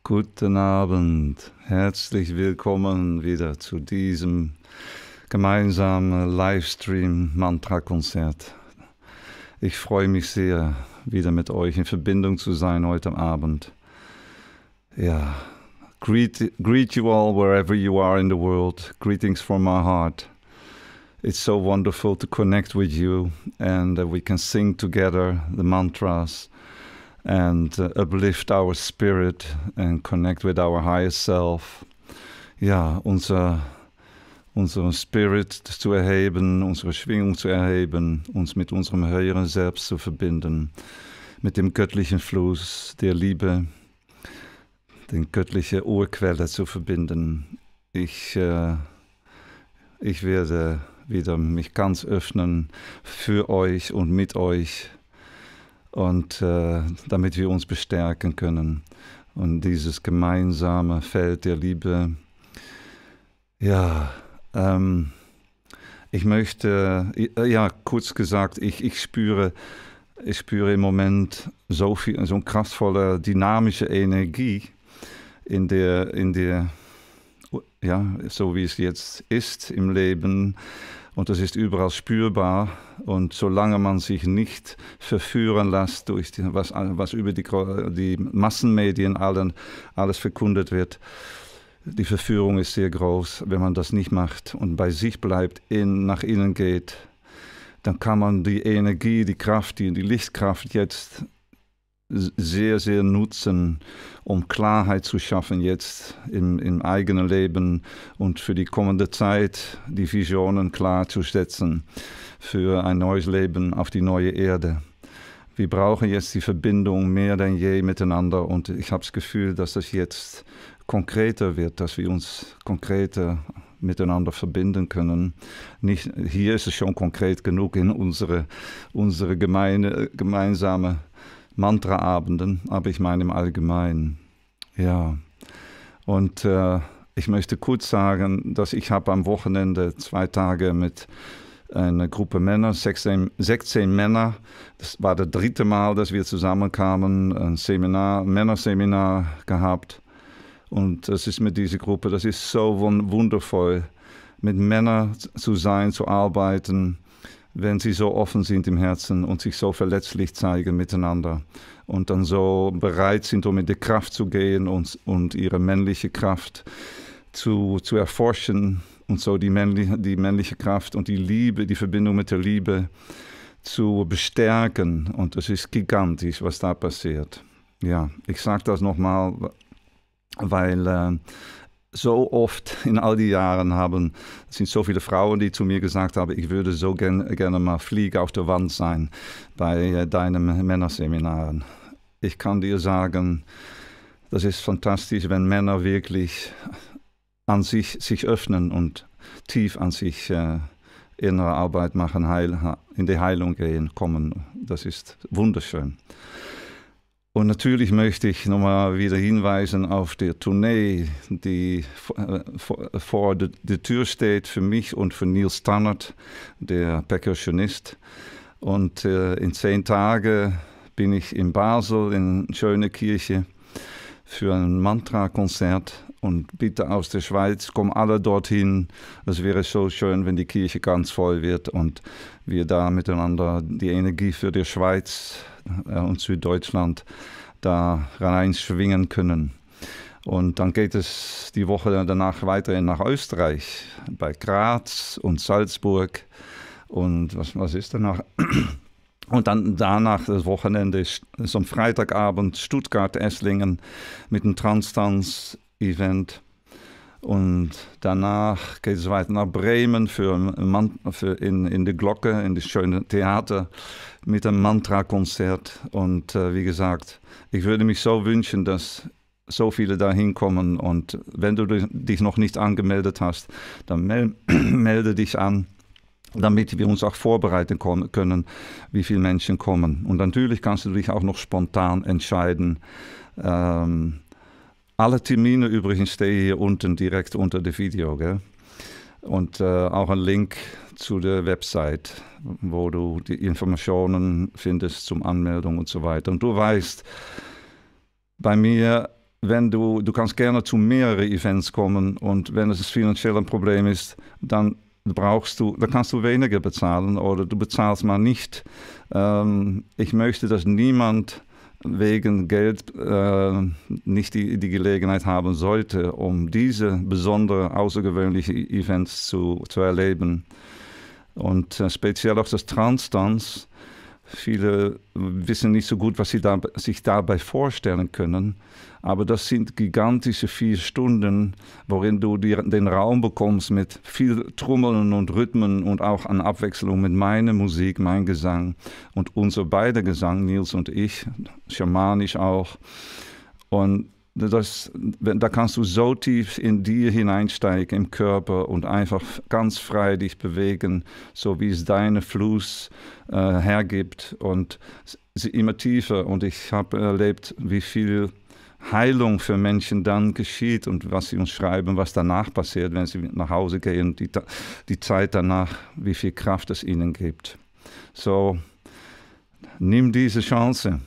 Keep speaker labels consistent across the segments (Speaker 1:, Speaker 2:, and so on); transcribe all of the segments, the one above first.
Speaker 1: Guten Abend, herzlich willkommen wieder zu diesem gemeinsamen Livestream-Mantra-Konzert. Ich freue mich sehr, wieder mit euch in Verbindung zu sein heute Abend. Ja, greet you all wherever you are in the world. Greetings from my heart. It's so wonderful to connect with you and we can sing together the mantras and uplift our spirit and connect with our higher self. Ja, unser Spirit zu erheben, unsere Schwingung zu erheben, uns mit unserem höheren Selbst zu verbinden, mit dem göttlichen Fluss der Liebe, den göttlichen Urquelle zu verbinden. Ich werde wieder mich ganz öffnen für euch und mit euch und damit wir uns bestärken können und dieses gemeinsame Feld der Liebe. Ja, ich möchte, kurz gesagt, ich spüre im Moment so eine kraftvolle, dynamische Energie in der, so wie es jetzt ist im Leben. Und das ist überall spürbar. Und solange man sich nicht verführen lässt durch was über die Massenmedien alles verkündet wird, die Verführung ist sehr groß. Wenn man das nicht macht und bei sich bleibt, nach innen geht, dann kann man die Energie, die Kraft, die Lichtkraft jetzt sehr, sehr nutzen, um Klarheit zu schaffen jetzt im eigenen Leben und für die kommende Zeit die Visionen klar zu setzen für ein neues Leben auf die neue Erde. Wir brauchen jetzt die Verbindung mehr denn je miteinander und ich habe das Gefühl, dass das jetzt konkreter wird, dass wir uns konkreter miteinander verbinden können. Nicht, hier ist es schon konkret genug in unsere gemeinsame Mantraabenden, aber ich meine im Allgemeinen. Ja, und ich möchte kurz sagen, dass ich habe am Wochenende 2 Tage mit einer Gruppe Männer, 16 Männer, das war das 3. Mal, dass wir zusammenkamen, ein Männerseminar gehabt. Und das ist mit dieser Gruppe, das ist so wundervoll, mit Männern zu sein, zu arbeiten, wenn sie so offen sind im Herzen und sich so verletzlich zeigen miteinander und dann so bereit sind, um in die Kraft zu gehen und ihre männliche Kraft zu erforschen und so die männliche Kraft und die Liebe, die Verbindung mit der Liebe zu bestärken. Und das ist gigantisch, was da passiert. Ja, ich sage das nochmal, weil so oft in all die Jahren sind so viele Frauen, die zu mir gesagt haben, ich würde so gerne mal Flieg auf der Wand sein bei deinen Männerseminaren. Ich kann dir sagen, das ist fantastisch, wenn Männer wirklich an sich öffnen und tief an sich innere Arbeit machen, in die Heilung kommen. Das ist wunderschön. Und natürlich möchte ich nochmal wieder hinweisen auf die Tournee, die vor der Tür steht für mich und für Neil Stannard, der Percussionist. Und in 10 Tagen bin ich in Basel, in Schönekirche, für ein Mantra-Konzert. Und bitte aus der Schweiz, kommen alle dorthin. Es wäre so schön, wenn die Kirche ganz voll wird und wir da miteinander die Energie für die Schweiz und Süddeutschland da reinschwingen können. Und dann geht es die Woche danach weiter nach Österreich, bei Graz und Salzburg und was ist danach? Und dann danach, das Wochenende ist am Freitagabend Stuttgart, Esslingen mit einem Transtanz-Event. Und danach geht es weiter nach Bremen in die Glocke, in das schöne Theater mit einem Mantra-Konzert. Und wie gesagt, ich würde mich so wünschen, dass so viele da hinkommen. Und wenn du dich noch nicht angemeldet hast, dann melde dich an, damit wir uns auch vorbereiten können, wie viele Menschen kommen. Und natürlich kannst du dich auch noch spontan entscheiden. Alle Termine übrigens stehen hier unten direkt unter dem Video, gell? Und auch ein Link zu der Website, wo du die Informationen findest zum Anmeldung und so weiter. Und du weißt, bei mir du kannst gerne zu mehreren Events kommen und wenn es finanziell ein Problem ist, dann kannst du weniger bezahlen oder du bezahlst mal nicht. Ich möchte, dass niemand wegen Geld nicht die Gelegenheit haben sollte, um diese besondere, außergewöhnliche Events zu erleben. Und speziell auch das Trance-Dance. Viele wissen nicht so gut, was sie sich dabei vorstellen können. Aber das sind gigantische 4 Stunden, worin du den Raum bekommst mit viel Trommeln und Rhythmen und auch an Abwechslung mit meiner Musik, mein Gesang und unser beider Gesang, Nils und ich, schamanisch auch. Und da kannst du so tief in dir hineinsteigen im Körper und einfach ganz frei dich bewegen, so wie es deine Fluss hergibt und immer tiefer. Und ich habe erlebt, wie viel Heilung für Menschen dann geschieht und was sie uns schreiben, was danach passiert, wenn sie nach Hause gehen, die Zeit danach, wie viel Kraft es ihnen gibt. So, nimm diese Chance.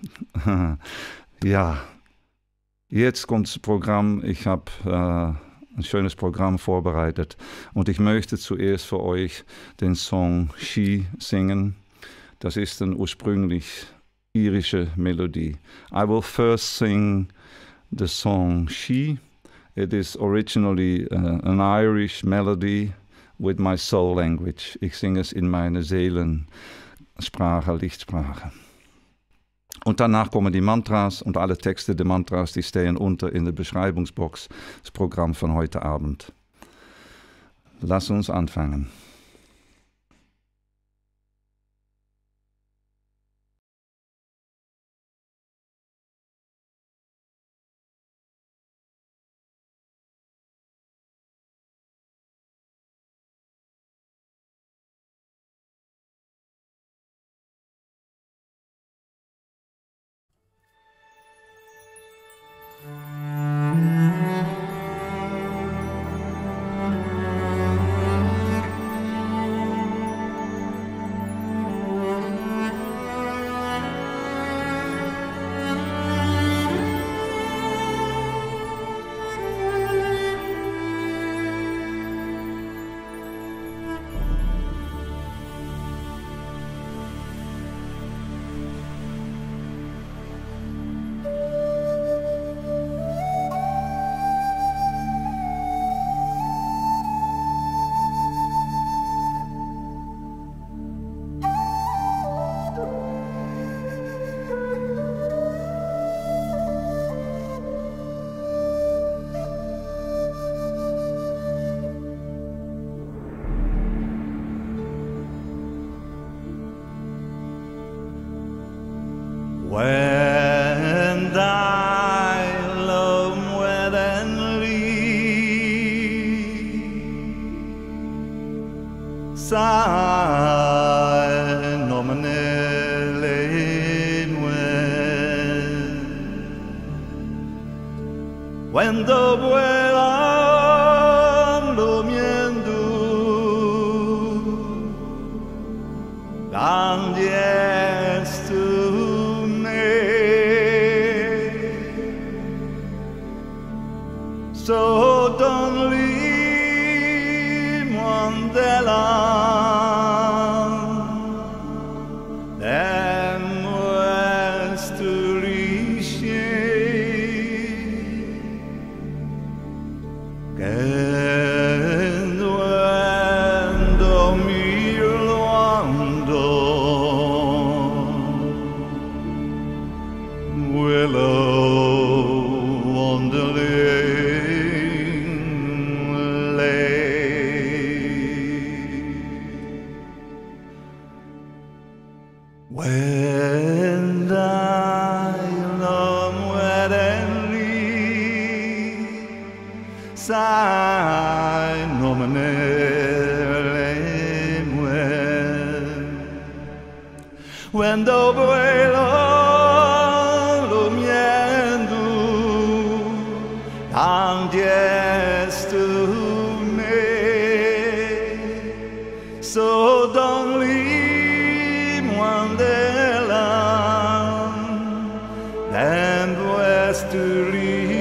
Speaker 1: Ja. Jetzt kommt das Programm. Ich habe ein schönes Programm vorbereitet und ich möchte zuerst für euch den Song She singen. Das ist eine ursprünglich irische Melodie. I will first sing the song She. It is originally an Irish melody with my soul language. Ich singe es in meiner Seelensprache, Lichtsprache. Und danach kommen die Mantras und alle Texte der Mantras, die stehen unter in der Beschreibungsbox, das Programm von heute Abend. Lass uns anfangen.
Speaker 2: When thy love went and leave, sigh nominally when the vuelan durmiendo, candies to so don't leave Wonderland, them was to reach and when the meal wando willow wonderland. When thy love went and leave, sigh nominally when the vuelo durmiendo, candies to me, so don't leave Wonderland, and west to reach.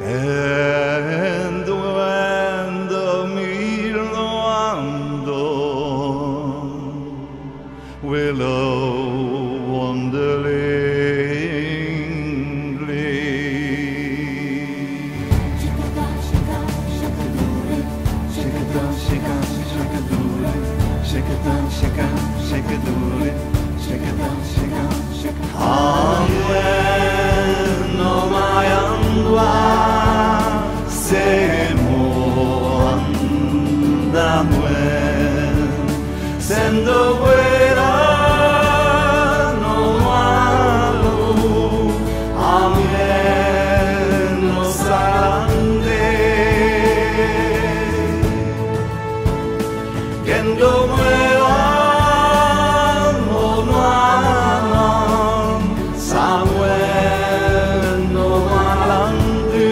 Speaker 2: And when the midnight dawn willow wandering gleam. Shake-a-da, shake-a-do-re, shake-a-da, shake-a-do-re, shake-a-da, shake-a-do-re, shake-a-da, shake-a-do-re. Amen, oh my andwa, semo andamuen, sendo fuera no malo, amen, no sande, kendo muera no malo, Samuel no malandi.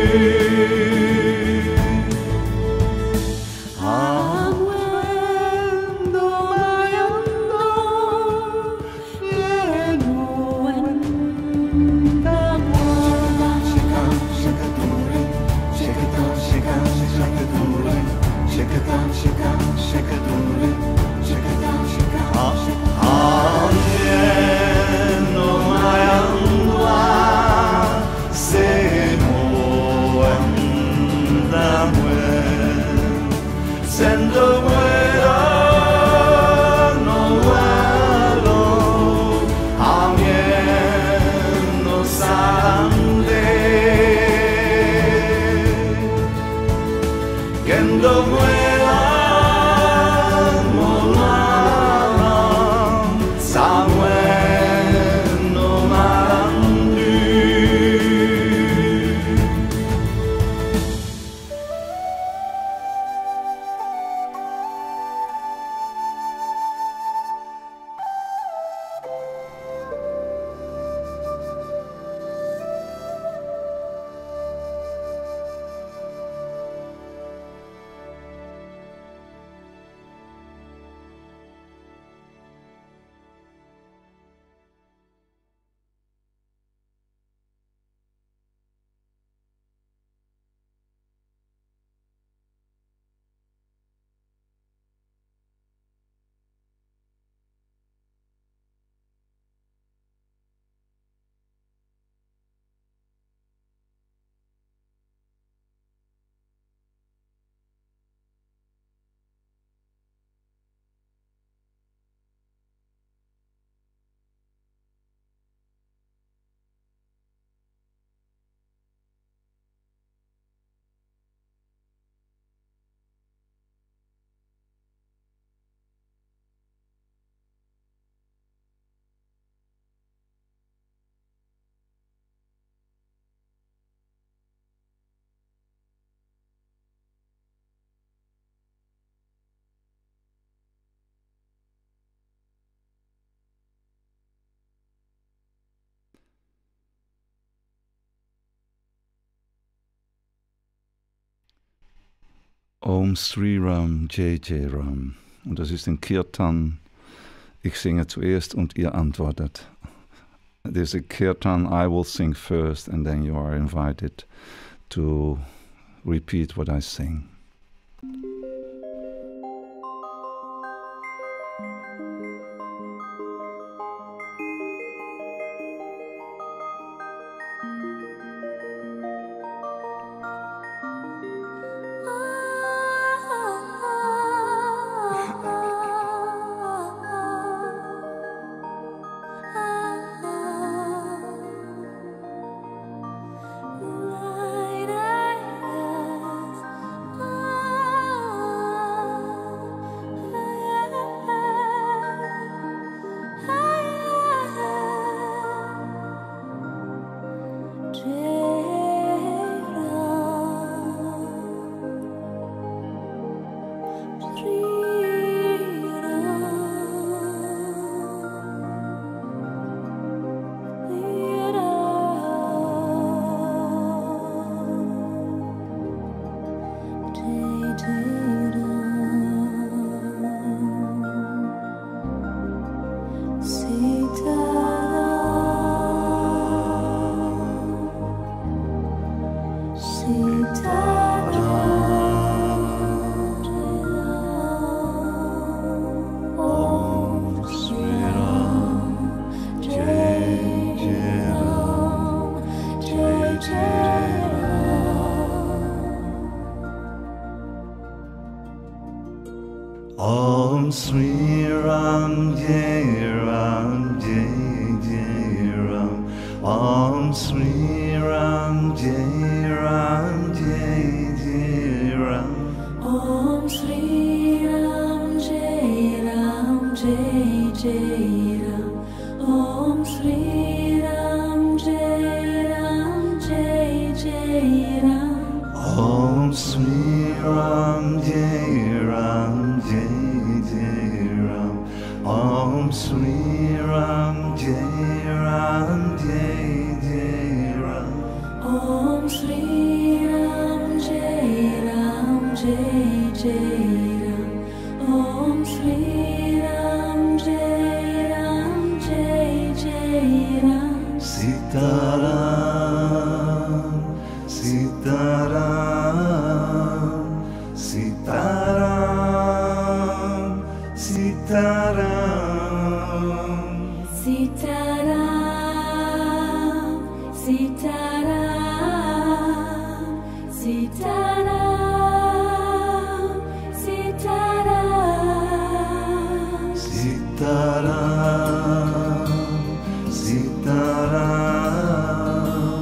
Speaker 2: Sendo fuera no vuelo, amien no sande, kendo fuera no malo, Samuel no malandi.
Speaker 1: Om Sri Ram, Jai Jai Ram. Und das ist ein Kirtan. Ich singe zuerst und ihr antwortet. There's a Kirtan, I will sing first and then you are invited to repeat what I sing.
Speaker 3: Light eyes.
Speaker 2: Om Sri Ram Jai Ram Jai Jai Ram. Om Sri Ram Jai Ram Jai Jai Ram.
Speaker 3: Om Sri Ram Jai Ram Jai Jai Ram. Om Sri Ram Jai Ram Jai Jai Ram.
Speaker 2: Om Sri Ram Jai Ram Jai Jai Ram. Om Sri Ram Jai Ram Jai Jai Ram.
Speaker 3: Om Sri Ram Jai Ram Jai Jai Ram. Om Sri Ram Jai Ram Jai Jai Ram.
Speaker 2: Sitaram, Sitaram, Sitaram, Sitaram.
Speaker 3: Sitaram, Sitaram, Sitaram, Sitaram.
Speaker 2: Sitaram, Sitaram,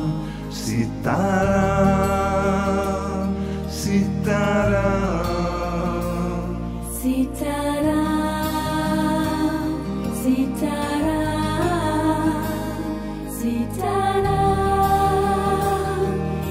Speaker 2: Sitaram, Sitaram.
Speaker 3: Sitaram, Sitaram, Sitaram,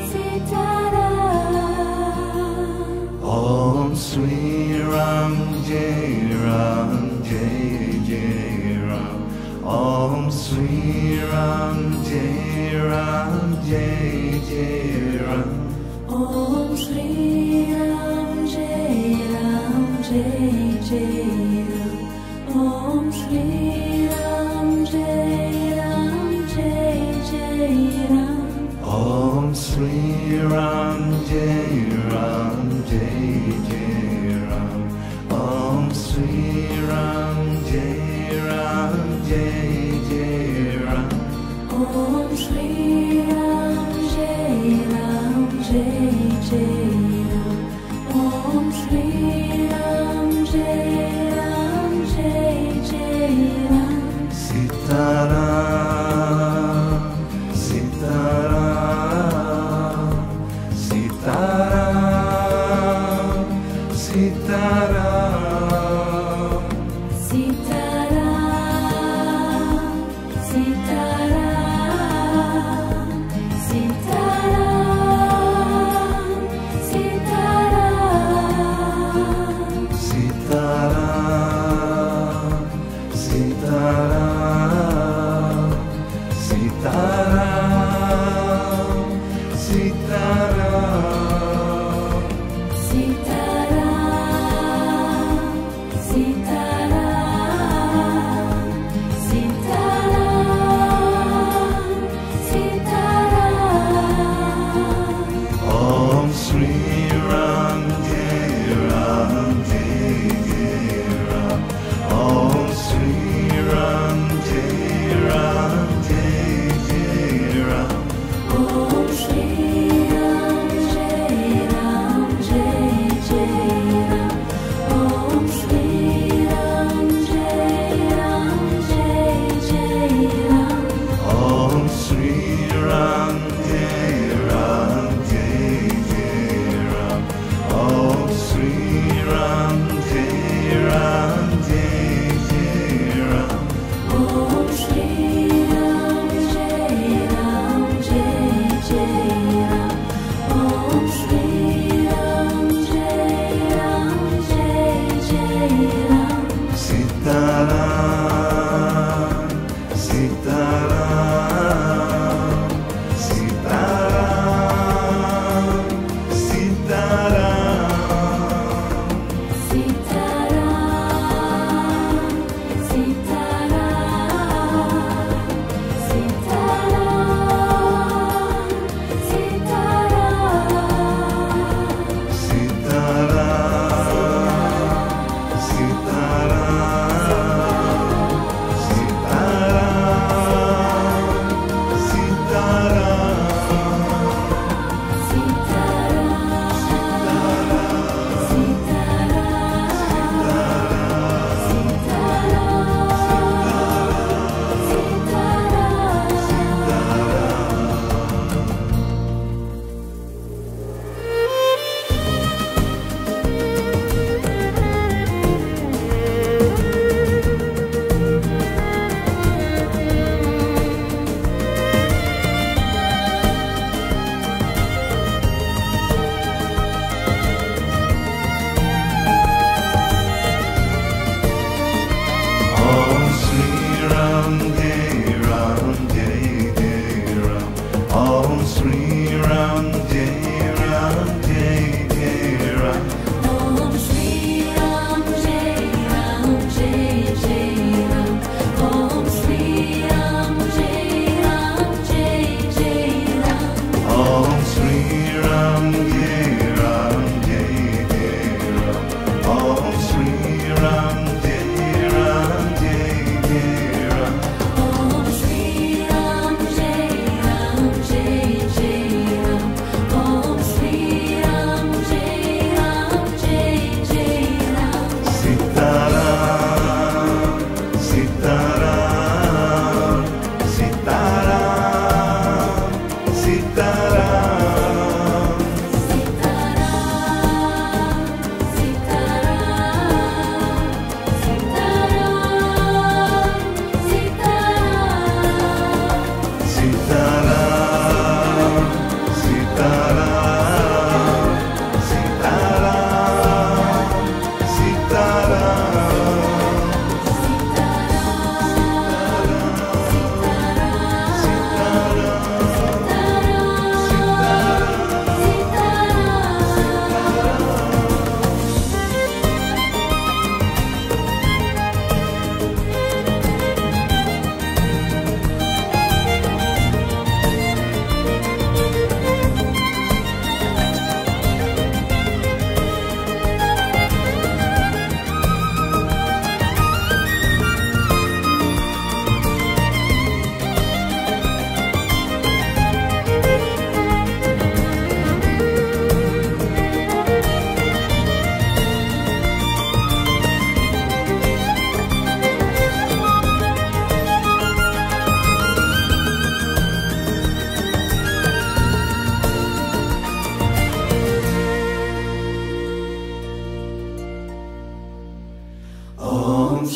Speaker 3: Sitaram.
Speaker 2: Om Sri Ram Jai Ram Jai Jai Ram. Om Sri Ram Jai Ram Jai Jai Ram.
Speaker 3: Om Sri Ram Jai Ram Jai Jai Ram. Om Sri Ram Jai Ram Jai Jai Ram.
Speaker 2: Om Sri Ram Jai Ram Jai Jai Ram. Om Sri Ram Jai Ram Jai Jai Ram.
Speaker 3: Om Sri Ram Jai Ram Jai Jai Ram. Om Sri Ram Jai Ram Jai Jai Ram.
Speaker 2: Sitaram, Sitaram, Sitaram, Sitaram.
Speaker 3: Sitaram, Sitaram, Sitaram, Sitaram.
Speaker 2: Sitaram, Sitaram, Sitaram, Sitaram.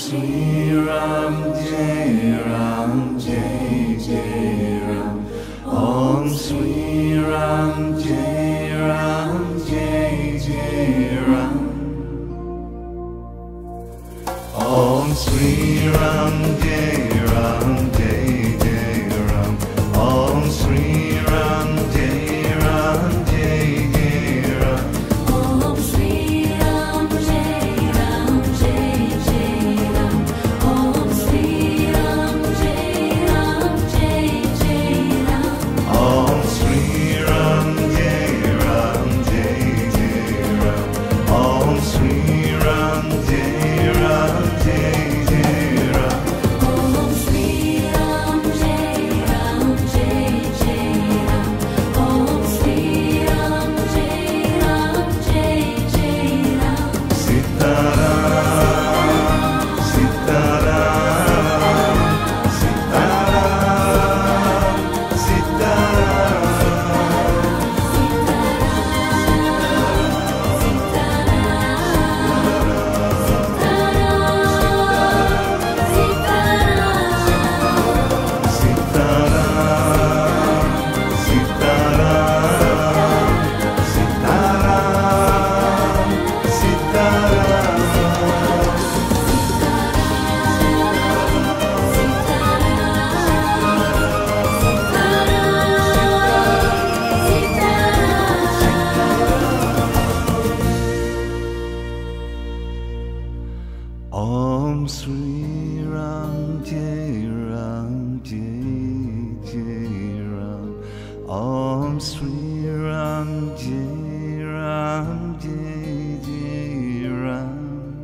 Speaker 2: Sri Ram Jai Ram Jai Jai Ram. Om Sri Ram Jai Ram Jai Jai Ram. Om Sri Ram Jai Ram Jai Jai Ram. Om Sri Ram Jai Ram Jai Jai Ram.
Speaker 3: Om Sri Ram Jai Ram Jai Jai Ram. Om Sri Ram Jai Ram Jai Jai Ram.
Speaker 2: Om Sri Ram Jai Ram Jai Jai Ram. Om Sri Ram Jai Ram Jai Jai Ram.
Speaker 3: Om Sri Ram Jai Ram Jai Jai Ram. Om Sri Ram Jai Ram Jai Jai Ram.
Speaker 2: Sitaram, Sitaram, Sitaram, Sitaram. Om Sri Ram Jai Ram Jai Jai Ram. Om Sri Ram Jai Ram Jai Jai Ram.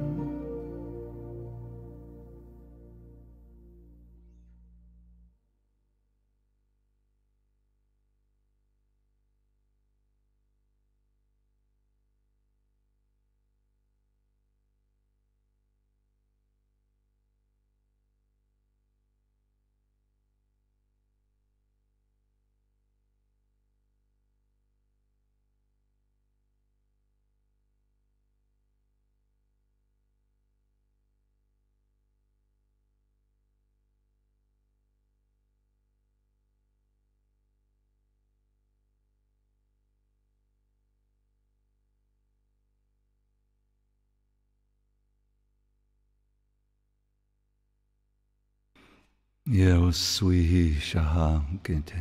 Speaker 2: Yosui Shahangite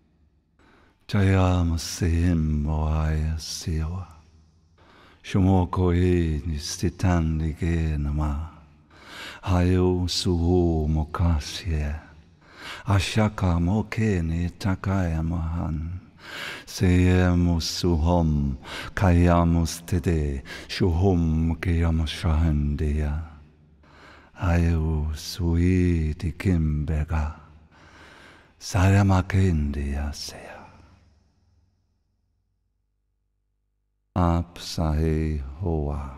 Speaker 2: Jayamasim Moaya Siwa Shumoko e Nistitan Lige Nama Hayo Suhu Mokasye Ashaka Moke ni Takaya Mahan Seyemus Suhom Kayamus Tede Shuhum Kiyamashahandeya Ayu sui di kimbega Saramakendia sea Apsahe hoa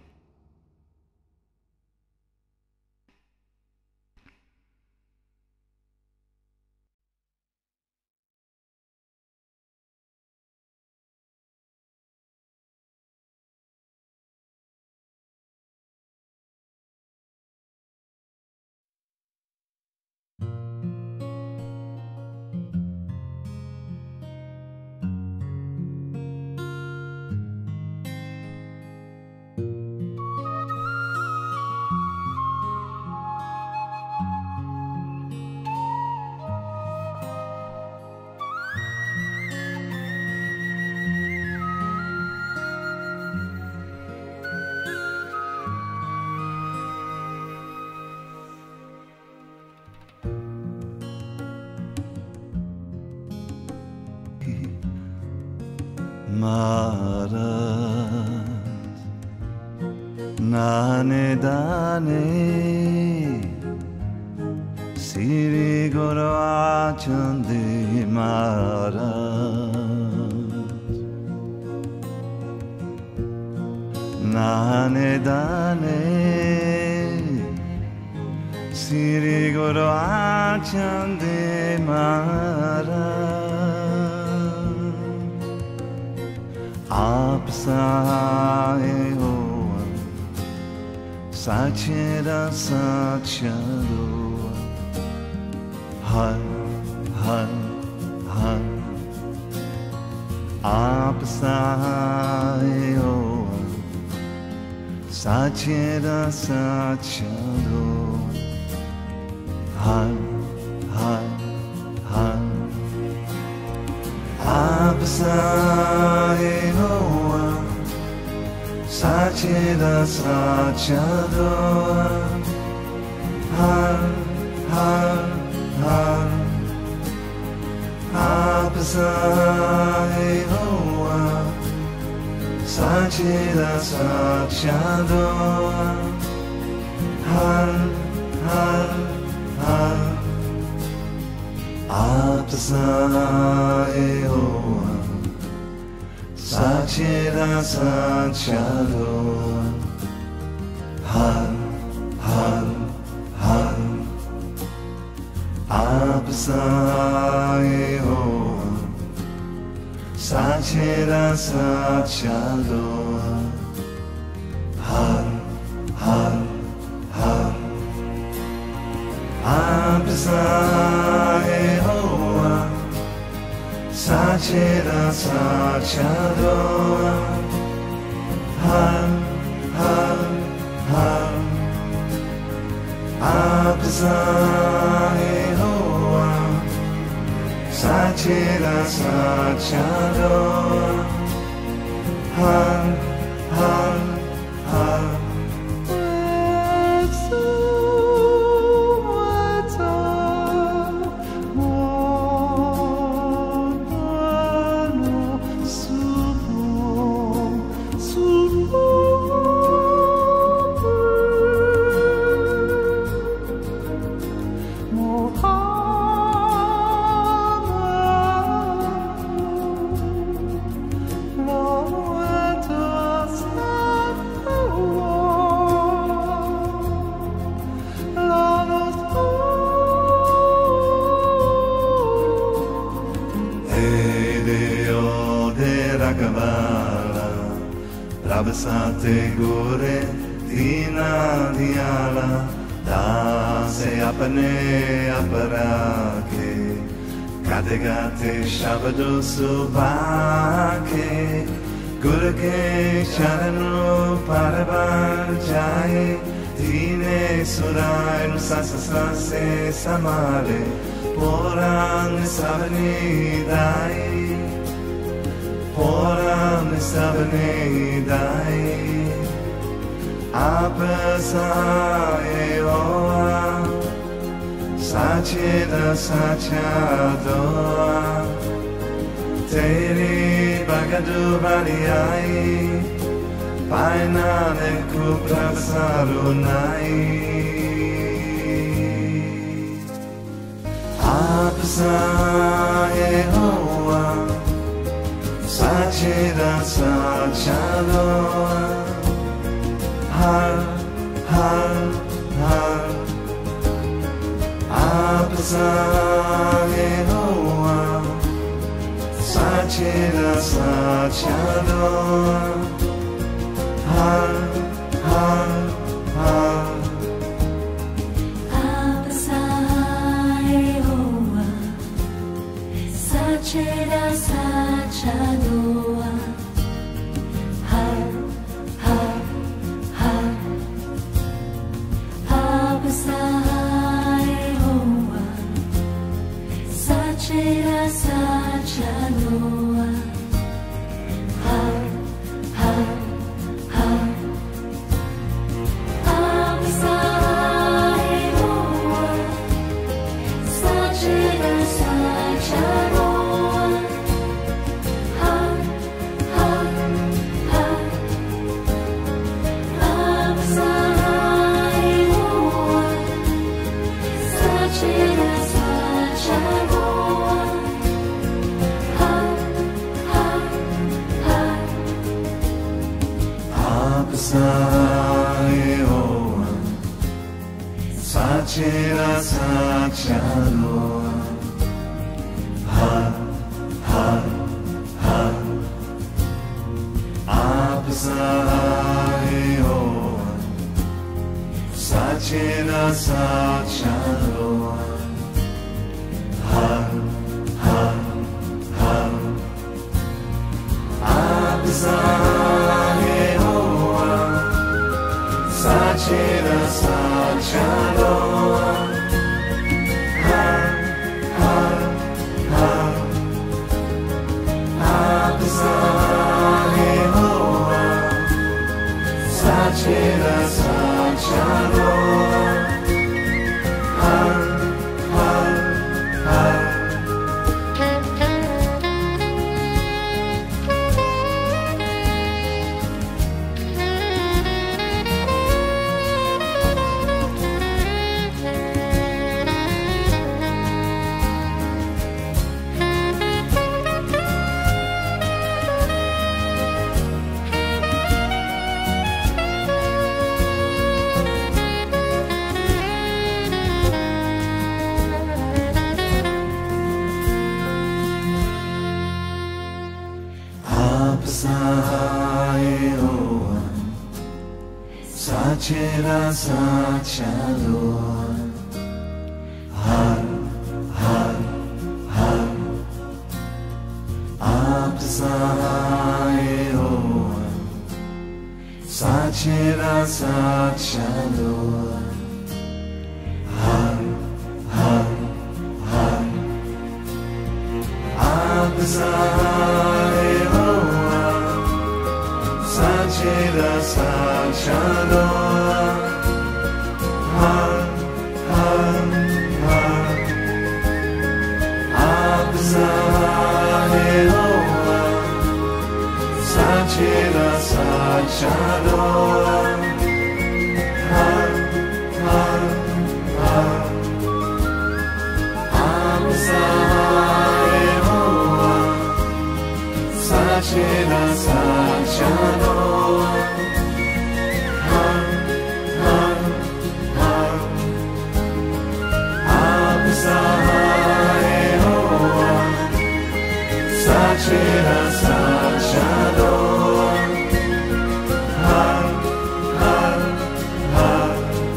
Speaker 2: Maras Nane Dane Siri Guru Achandi Maras Nane Dane Siri Guru Achandi Maras Apsahe hoa Sachera Sachado Har Har Har Apsayo Sachera Sachado Har Har Har Apsayo Sachera Sachado Har Har Har Apsayo Sachera Sachado Har Har Har Apsayo Sachera Sachado Har Har Har Apsayo Sachera Sachado Har Har Har Apsayo Sachera Sachado Har Har Har Apsayo Sachera Sachado Har Har Har Rabasate gore dina diala da se apne aparake gate gate shabado subake gurke charano parabar jaye dine surai no sasa se samale poran sabni dai Poram sabne dai Apasayo Sachera Sachado Teri Bagadu Variai Painane Kuprasarunai Apasayo Sachera Sachado Har Har Har Apsayo Sachera Sachado Har Har Har
Speaker 3: Apsayo Sachera Sachado Har Har Har Apsayo Sachera Sachado Har Har Har Apsayo Sachera Sachado
Speaker 2: Apsayo Sachera Sachado Har Har Har Apsayo Sachera Sachalo Har Har Har Abzahe Hoa Sachera Sachalo Har Har Har Abzahe Hoa Sachera Sachalo Har Har Har Sachera Sachalo Har Har Har Abzahe Hoa Sachera Sachalo Har Har Har Abzahe Hoa Sachera Sachalo Har Har Har Abzahe Hoa Sachera Sachalo Har Har Har Abzahe Hoa Sachera Sachalo Har Har Har Abzahe Hoa Sachera Sachalo Har Har Har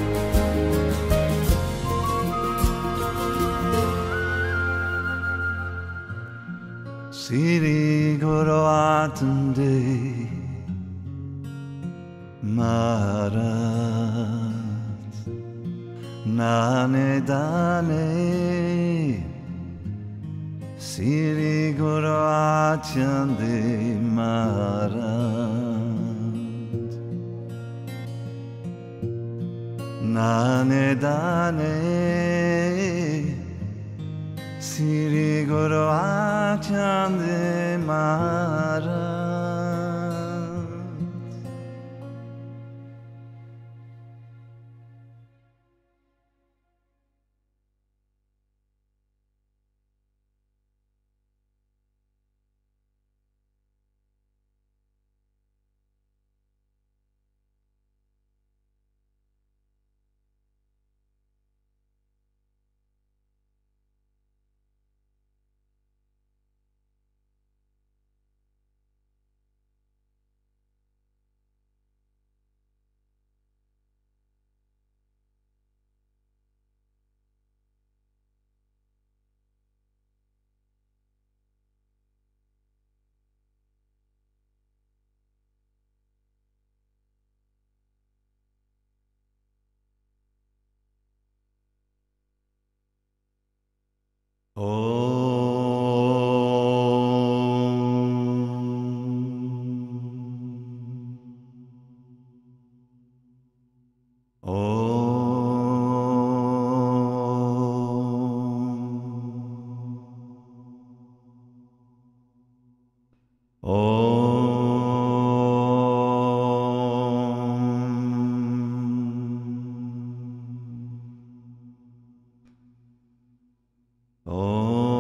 Speaker 2: Siri Guru Atande Marat Nane Dane Siri Guru Atande Marat Nane Dane Siri Guru Atande Marat Oh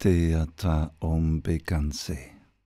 Speaker 1: Teata Om Bekanse.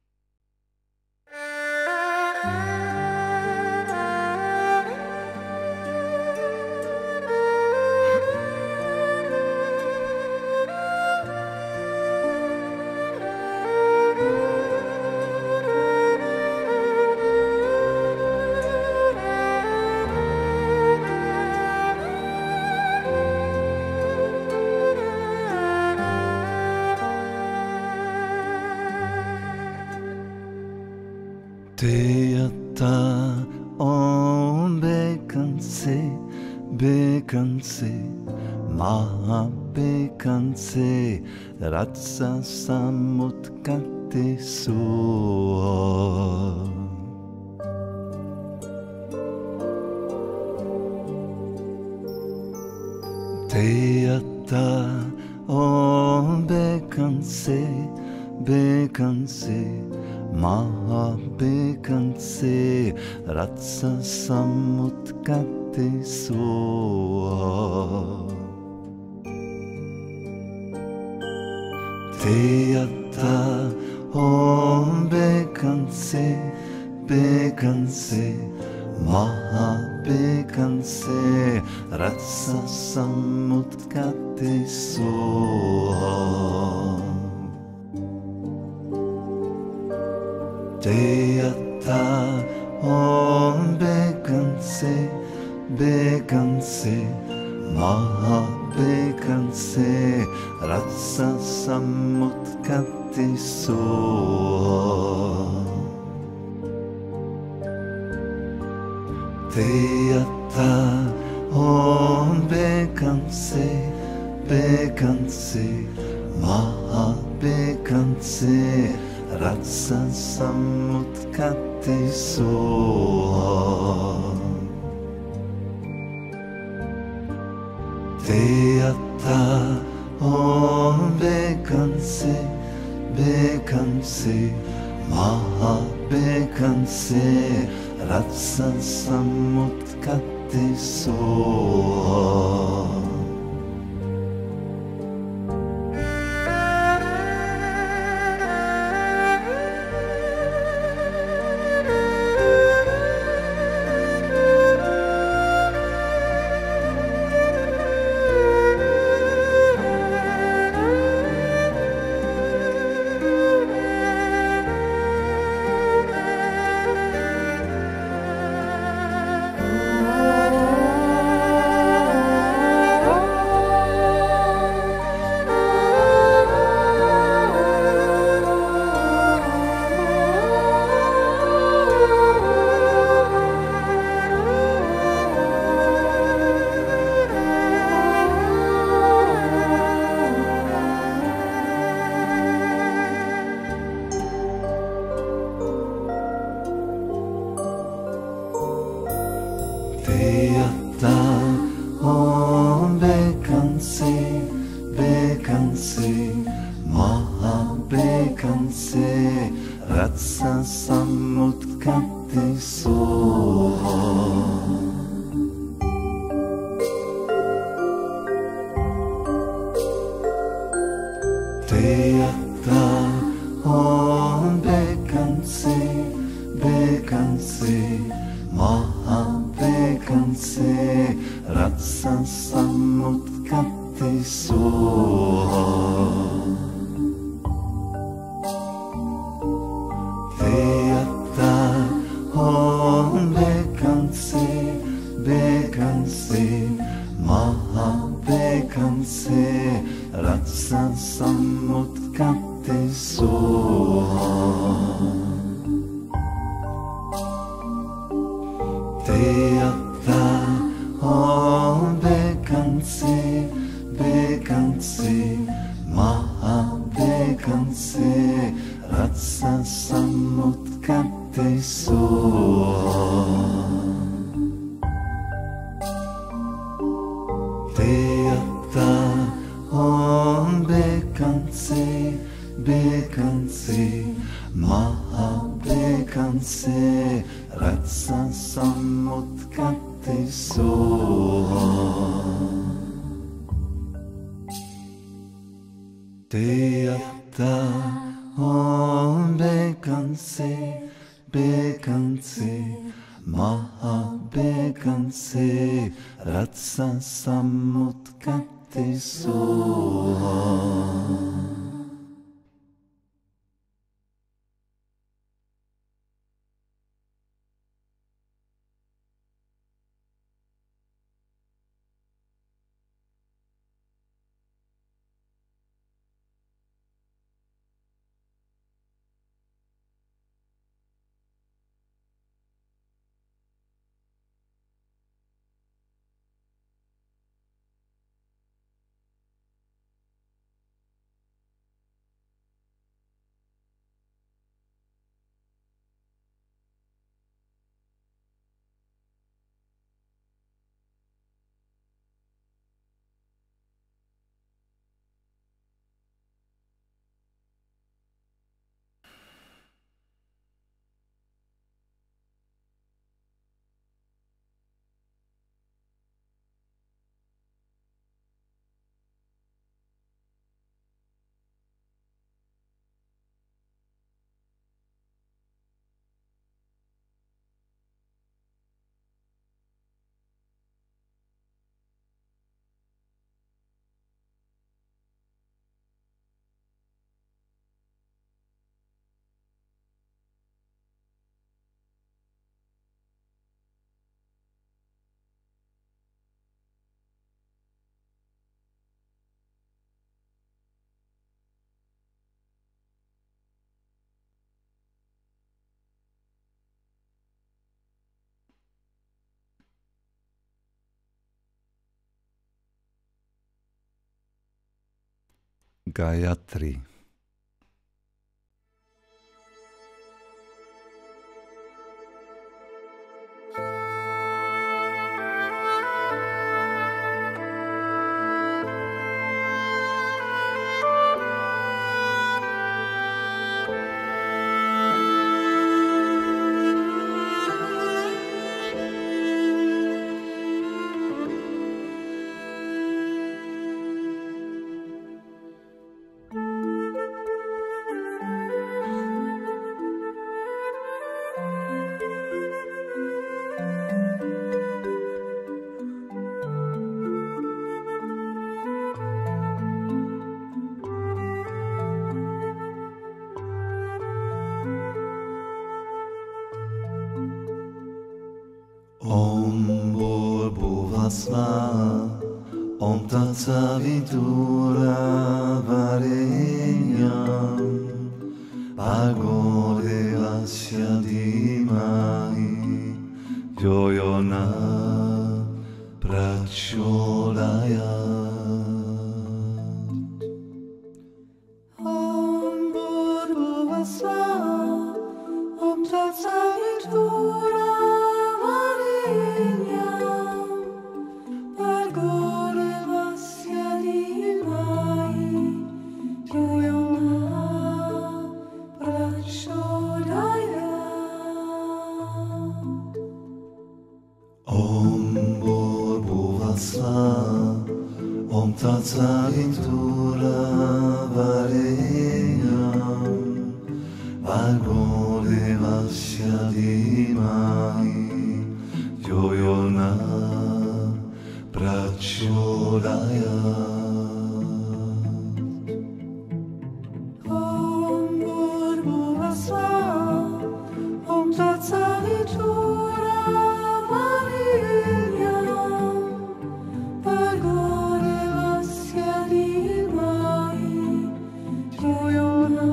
Speaker 1: Teata Om Bekanse, Bekanse, Maha Bekanse, Ratsa Samutkate So. Teata Om Bekanse, Bekanse, Maha Bekanse, Ratsa Samutkate So. Teata Om Bekanse, Bekanse, Maha Bekanse, Ratsa Samutkate So. Teata Om Bekanse, Bekanse, Maha Bekanse, Ratsa Samutkate So. Teata Om Bekanse, Bekanse, Maha Bekanse, Ratsa Samutkate So. Teata Om Bekanse, Bekanse, Maha Bekanse, Ratsa Samutkate So. Teata Om Bekanse, Bekanse, Maha Bekanse, Ratsa Samutkate So. Teata Om Bekanse, Bekanse, Maha Bekanse, Ratsa Samutkate So. Teata Om Bekanse, Bekanse, Maha Bekanse, Ratsa Samutkate So. Teata Om Bekanse, Bekanse, Maha Bekanse, Ratsa Samutkate So. Teata Om Bekanse, Bekanse, Maha Bekanse, Ratsa Samutkate So. Teata
Speaker 2: ta om bekantse, bekantse, maha bekantse, ratsa samut kate soha. Gayatri. Om Bhuvasva, Om Tat Savitura Varenyam, Bhargo Devasya Dhimai, Yo Yo Na Prachodayat.
Speaker 3: Om Bhurvasva, Om Tat Savitura Varenyam, Bhargo Devasya Dhimai, Yo Yo Na Prachodayat.
Speaker 2: Om Bhurvasva, Om Tat Savitura Varenyam, Bhargo Devasya Dhimai, Yo Yo Na Prachodayat.
Speaker 3: Om Bhurvasva, Om Tat Savitura Varenyam, Bhargo Devasya Dhimai, Yo Yo Na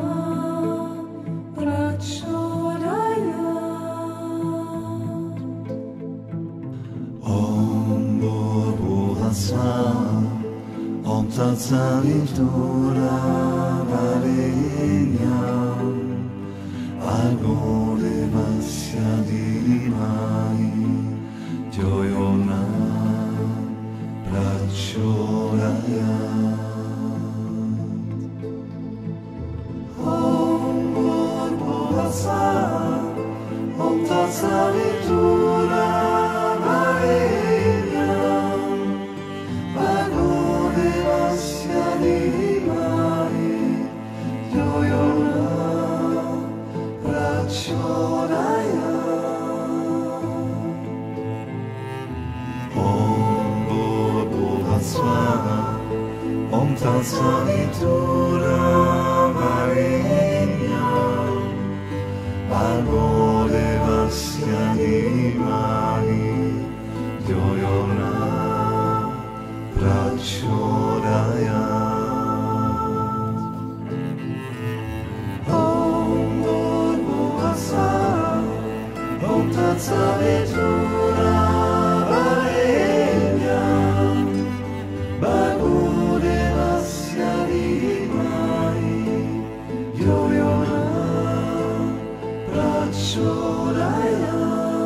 Speaker 3: Prachodayat.
Speaker 2: Om Bhurvasva, Om Tat Savitura Varenyam, Bhargo Devasya Dhimai, Yo Yo Na Prachodayat. Om Bhurvasva, Om Tat Savitura Varenyam, Bhargo Devasya Dhimai, Yo Prachoraya Om Bhurvasvaha Om Tatsavitura Varenyam Bhargo Devasya Dhimahi Yo Yo Na Prachodayat. Om Bhurvasvaha Om Tatsavitura Varenyam Bhargo Devasya Dhimahi Yo Yo Na Prachodayat.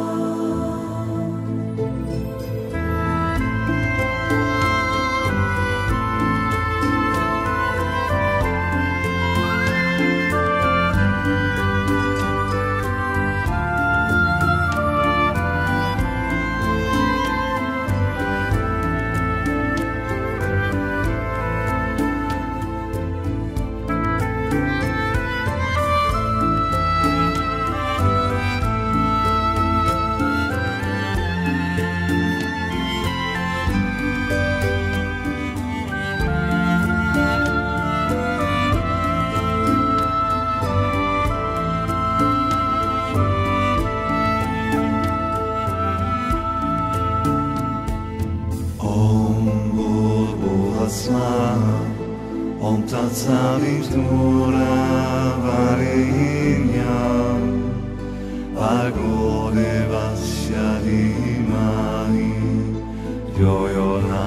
Speaker 2: Om Tatsavitura Varenyam Bhargo Devasya Dhimahi Yo Yo Na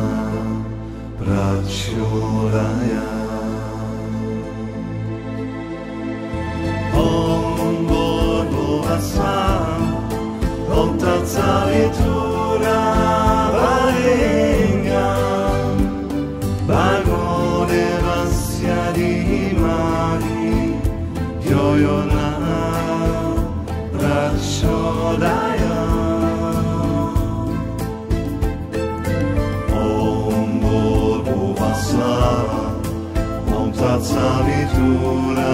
Speaker 2: Prachodayat. Om Bhurvasvaha Om Tatsavitura Varenyam Bhargo Devasya Dhimahi Yo Yo Na Prachodayat. Om Bhurvasvaha Om Tatsavitura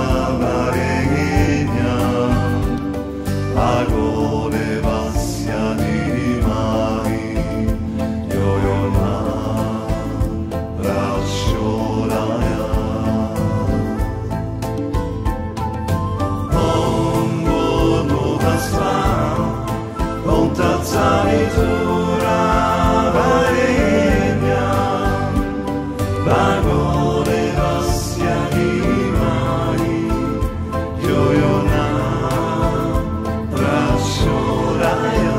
Speaker 2: Varenyam Bhargo Devasya Dhimahi Yo Yo Na Om Tatsavitura Varenyam Bhargo Devasya Dhimahi Yo Yo Na Prachodayat.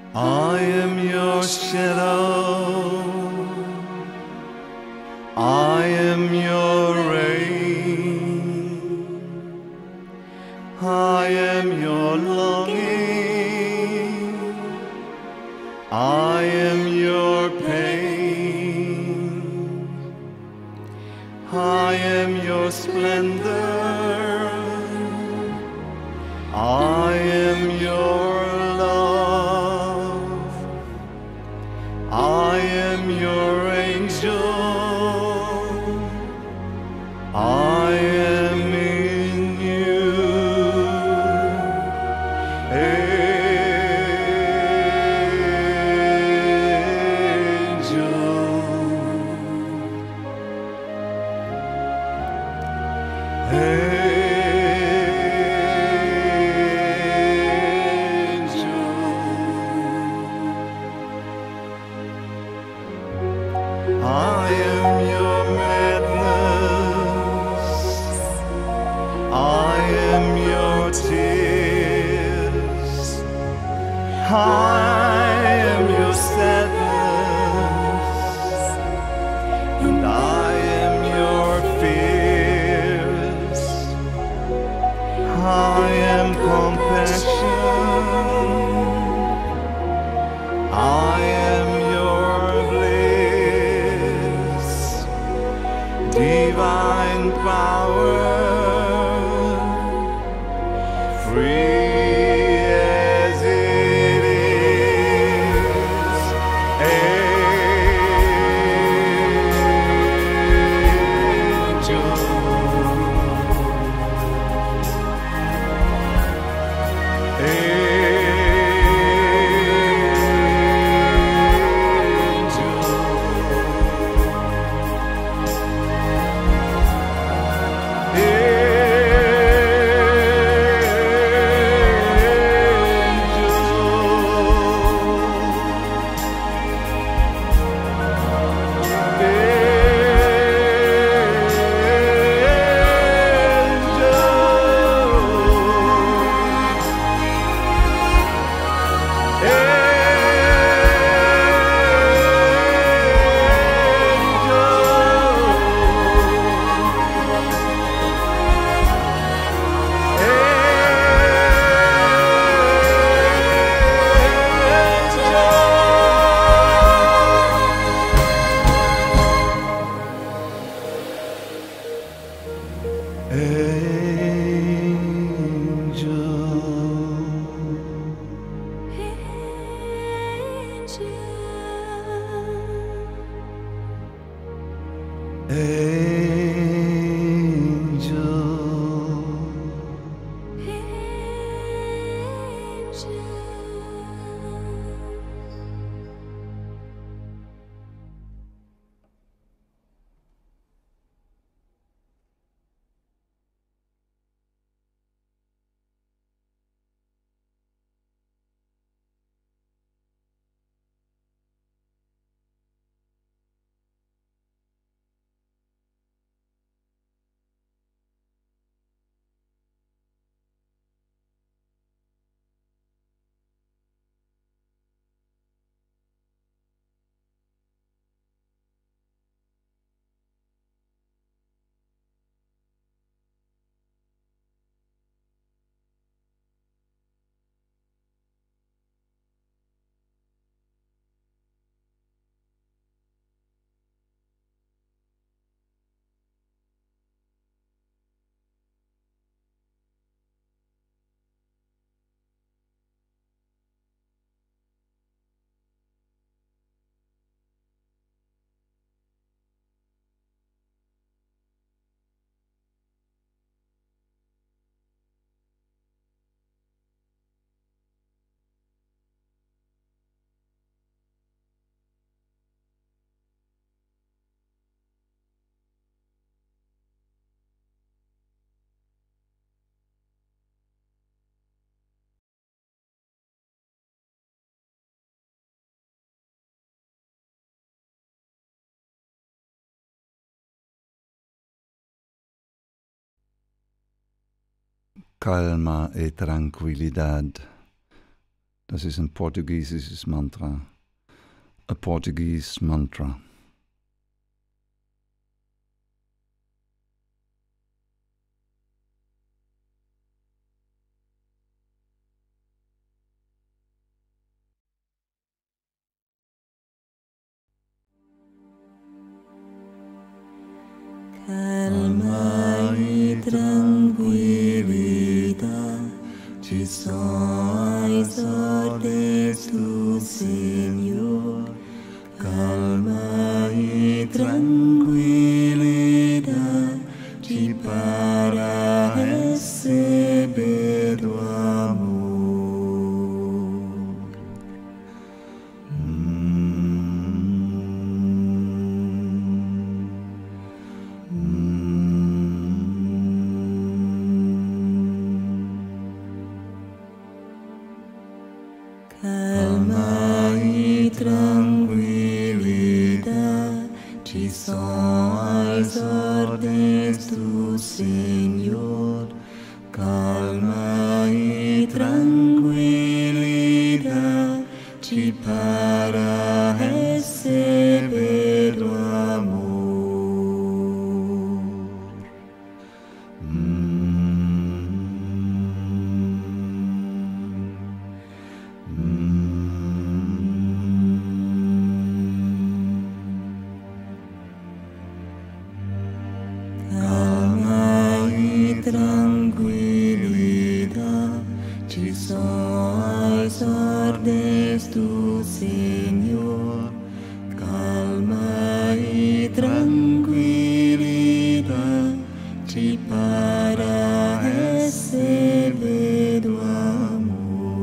Speaker 2: I am your shadow, I am your rain, I am your longing, I am your pain, I am your splendor, I am your love, I am your angel, I am in you. I am your madness, I am your tears, I am your sadness, and I am your fears. I am compassion, I am your bliss, divine power, free as it is.
Speaker 1: Calma e tranquilidad. Das ist ein portugiesisches Mantra. A Portuguese mantra.
Speaker 3: Calma e tranquilidade, ci sono as ordens do Senhor. Calma e tranquilidade, ci para receber do amor. Calma e tranquilidade, ci sono as ordens do Senhor. Calma e tranquilidade, ci para receber do amor. Tranquilidade, ci sono as ordens do Senhor. Calma e tranquilidade, ci para receber do amor.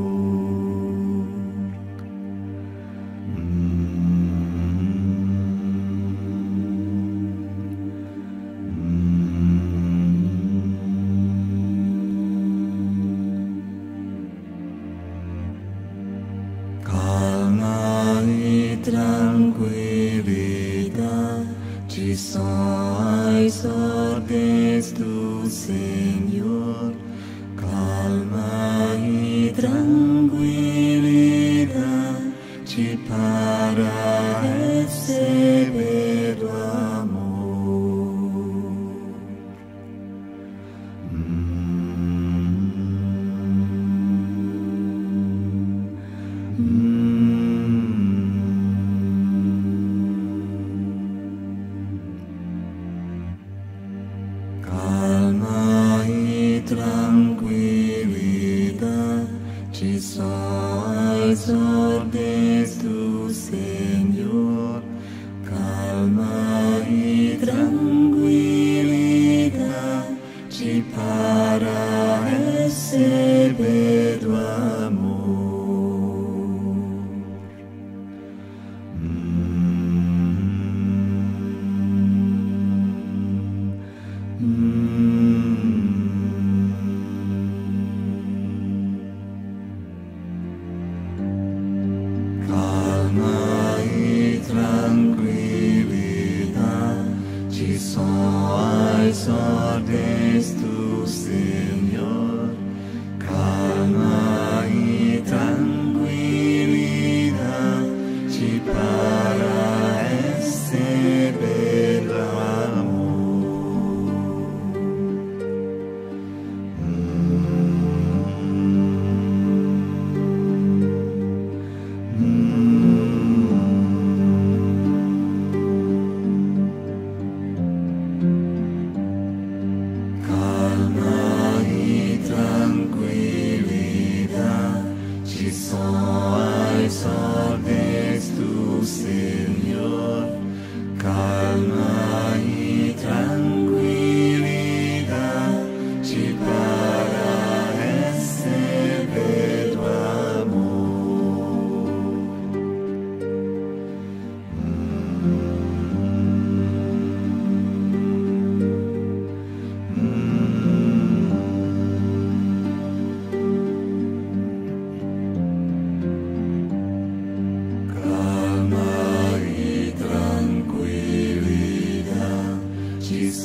Speaker 3: Calma e tranquilidade, ci sono as ordens do Senhor. Calma e tranquilidade, ci para receber do amor. Calma e tranquilidade, ci sono as ordens do Senhor. Calma e tranquilidade, ci para receber do amor. Calma e tranquilidade, ci sono as ordens do Senhor. Calma e tranquilidade, ci para receber do amor. Calma e tranquilidade, ci sono as ordens do Senhor. Calma e tranquilidade, ci para receber do amor. Calma e tranquilidade, ci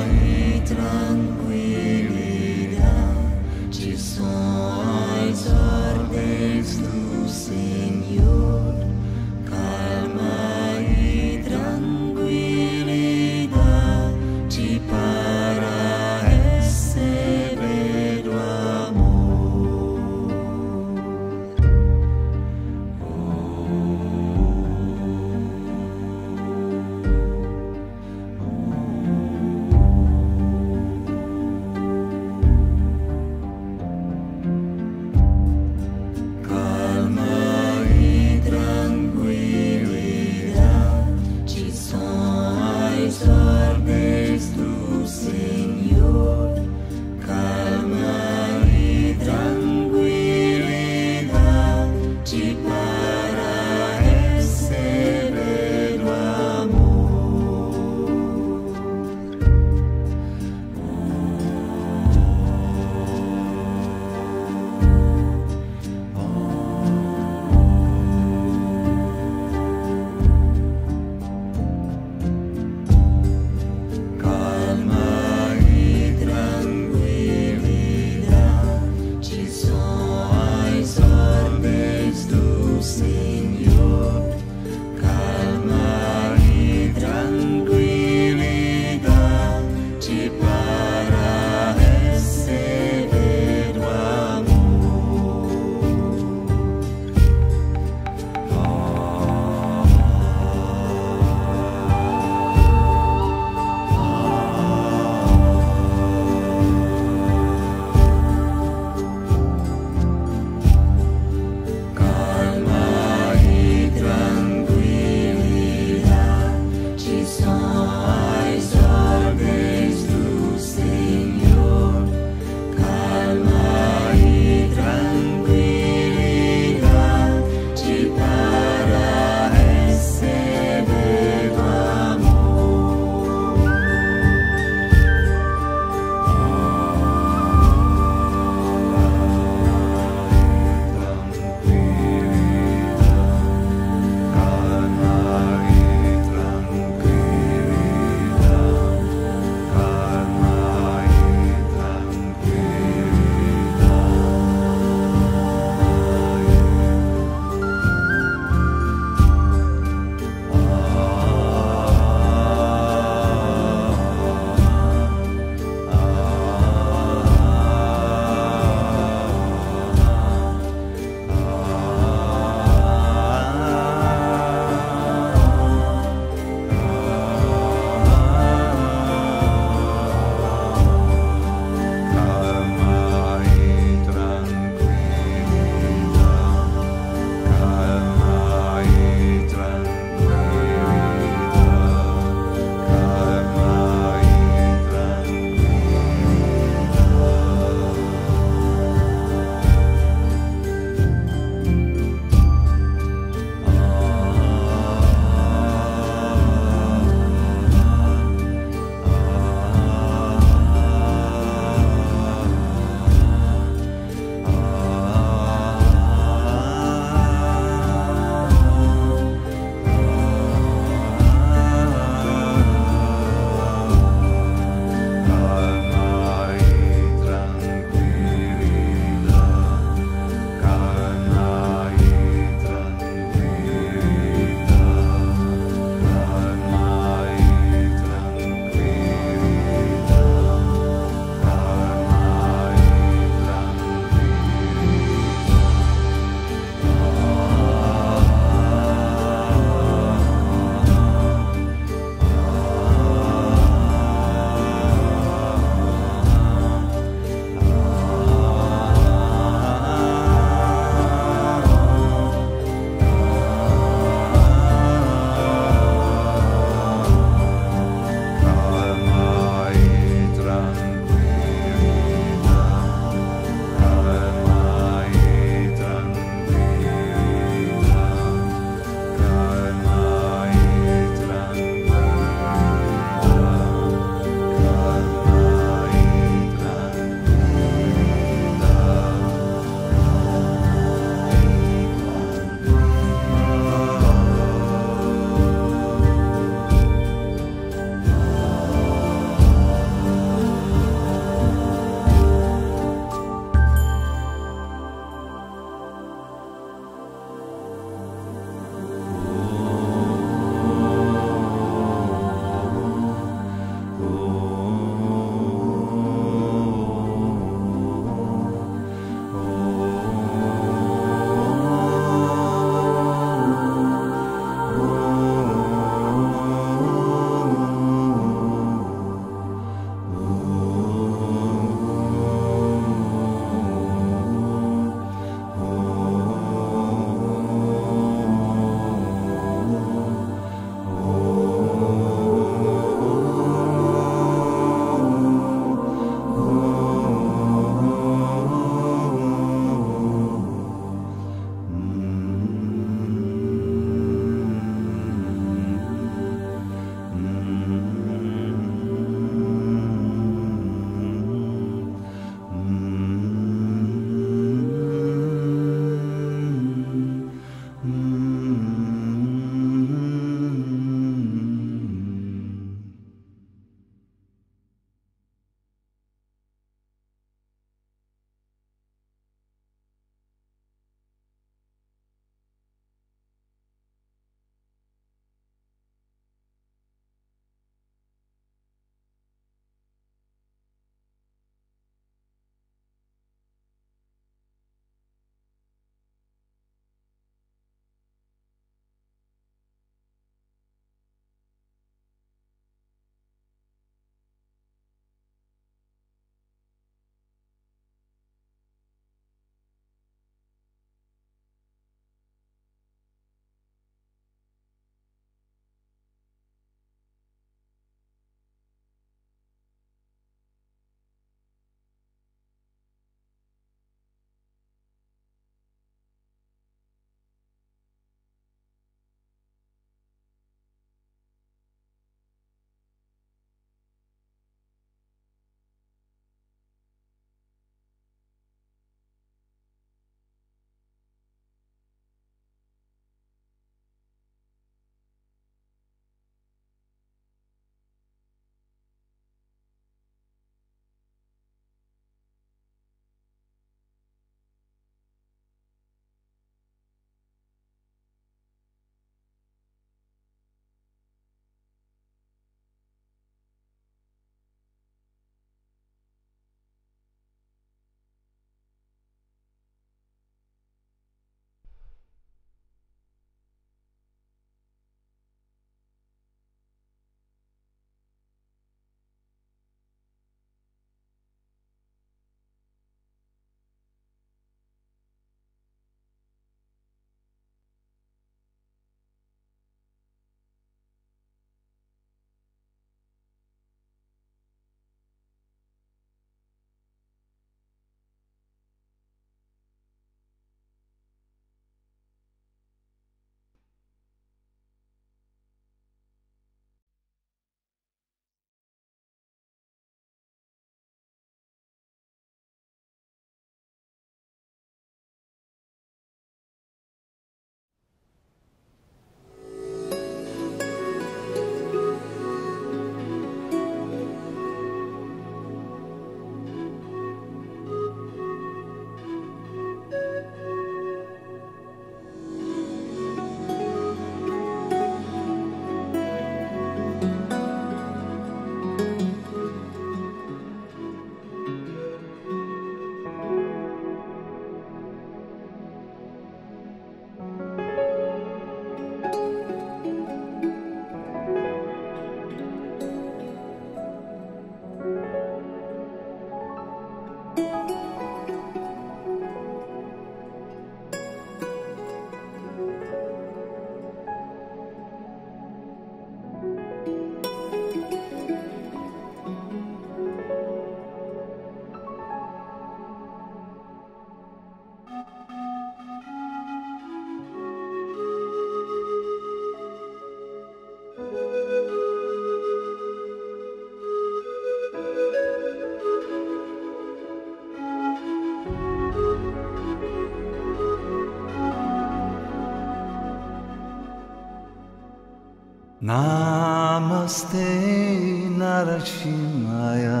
Speaker 3: Namaste Narashimaya.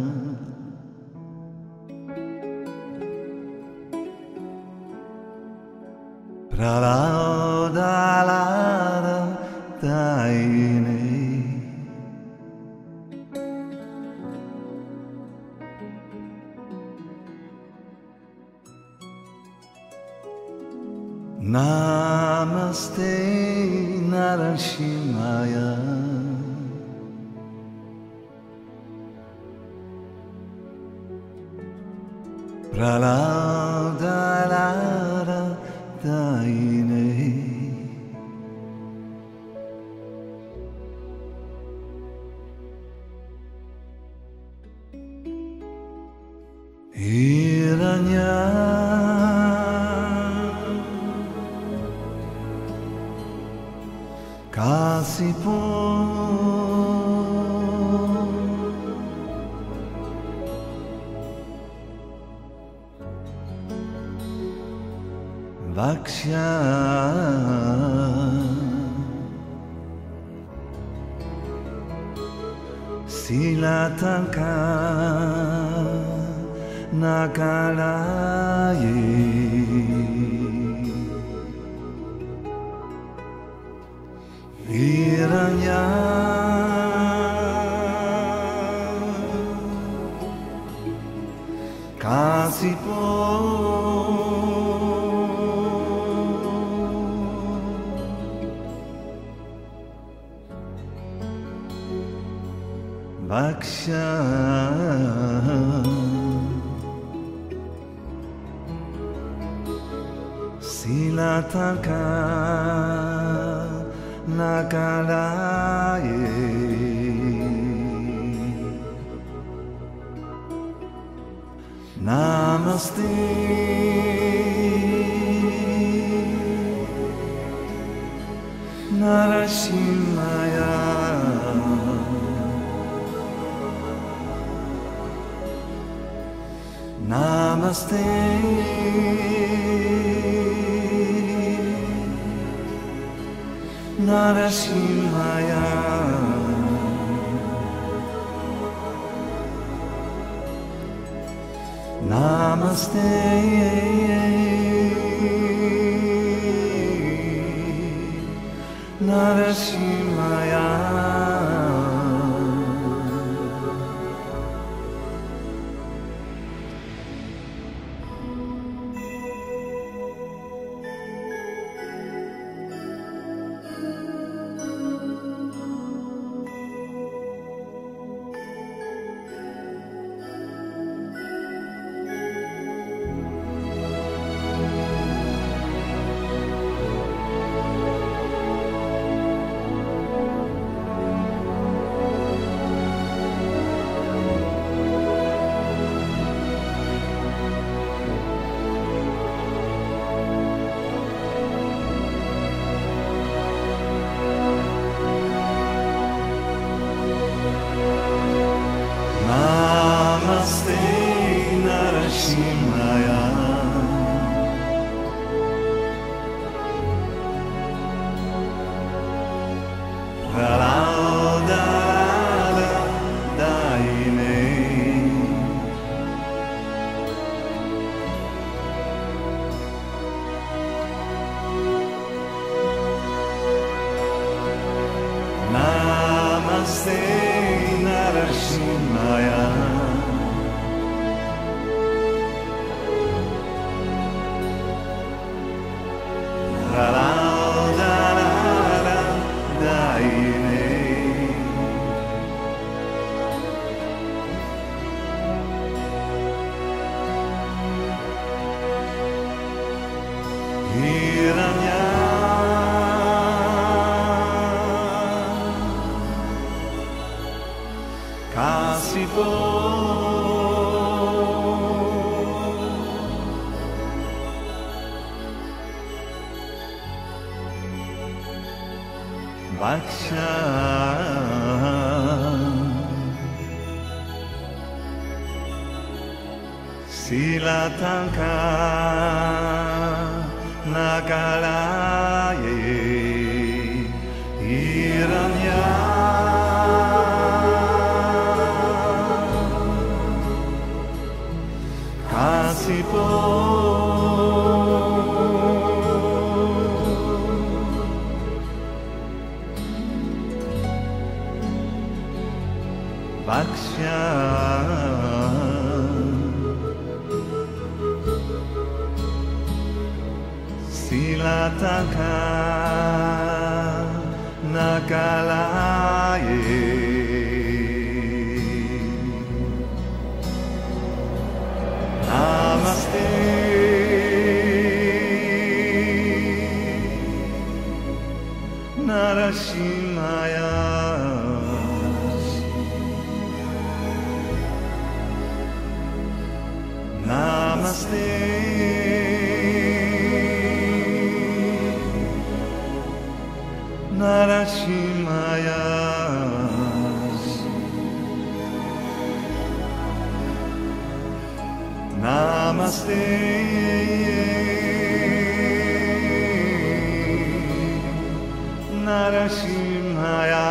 Speaker 3: Pralaudalada Daine. Namaste Narashimaya. Pralaudalada Daine. Hiranya Kasipo Vaksha Silatanka Nakalaye Hiranya Kasipo Vaksha Silatanka Nakalaye Namaste Narashimaya. Namaste Narashimaya. Namaste Narashimaya. Namaste Narashimaya. Pralaudalada Daine. Namaste Narashimaya. Pralaudalada Daine. Hiranya Kasipo Vaksha Silatanka Nakalaye Hiranya Vaksha Silataka Nakalaye Namaste Narasimhaya Namaste Narasimhaya Namaste Narasimhaya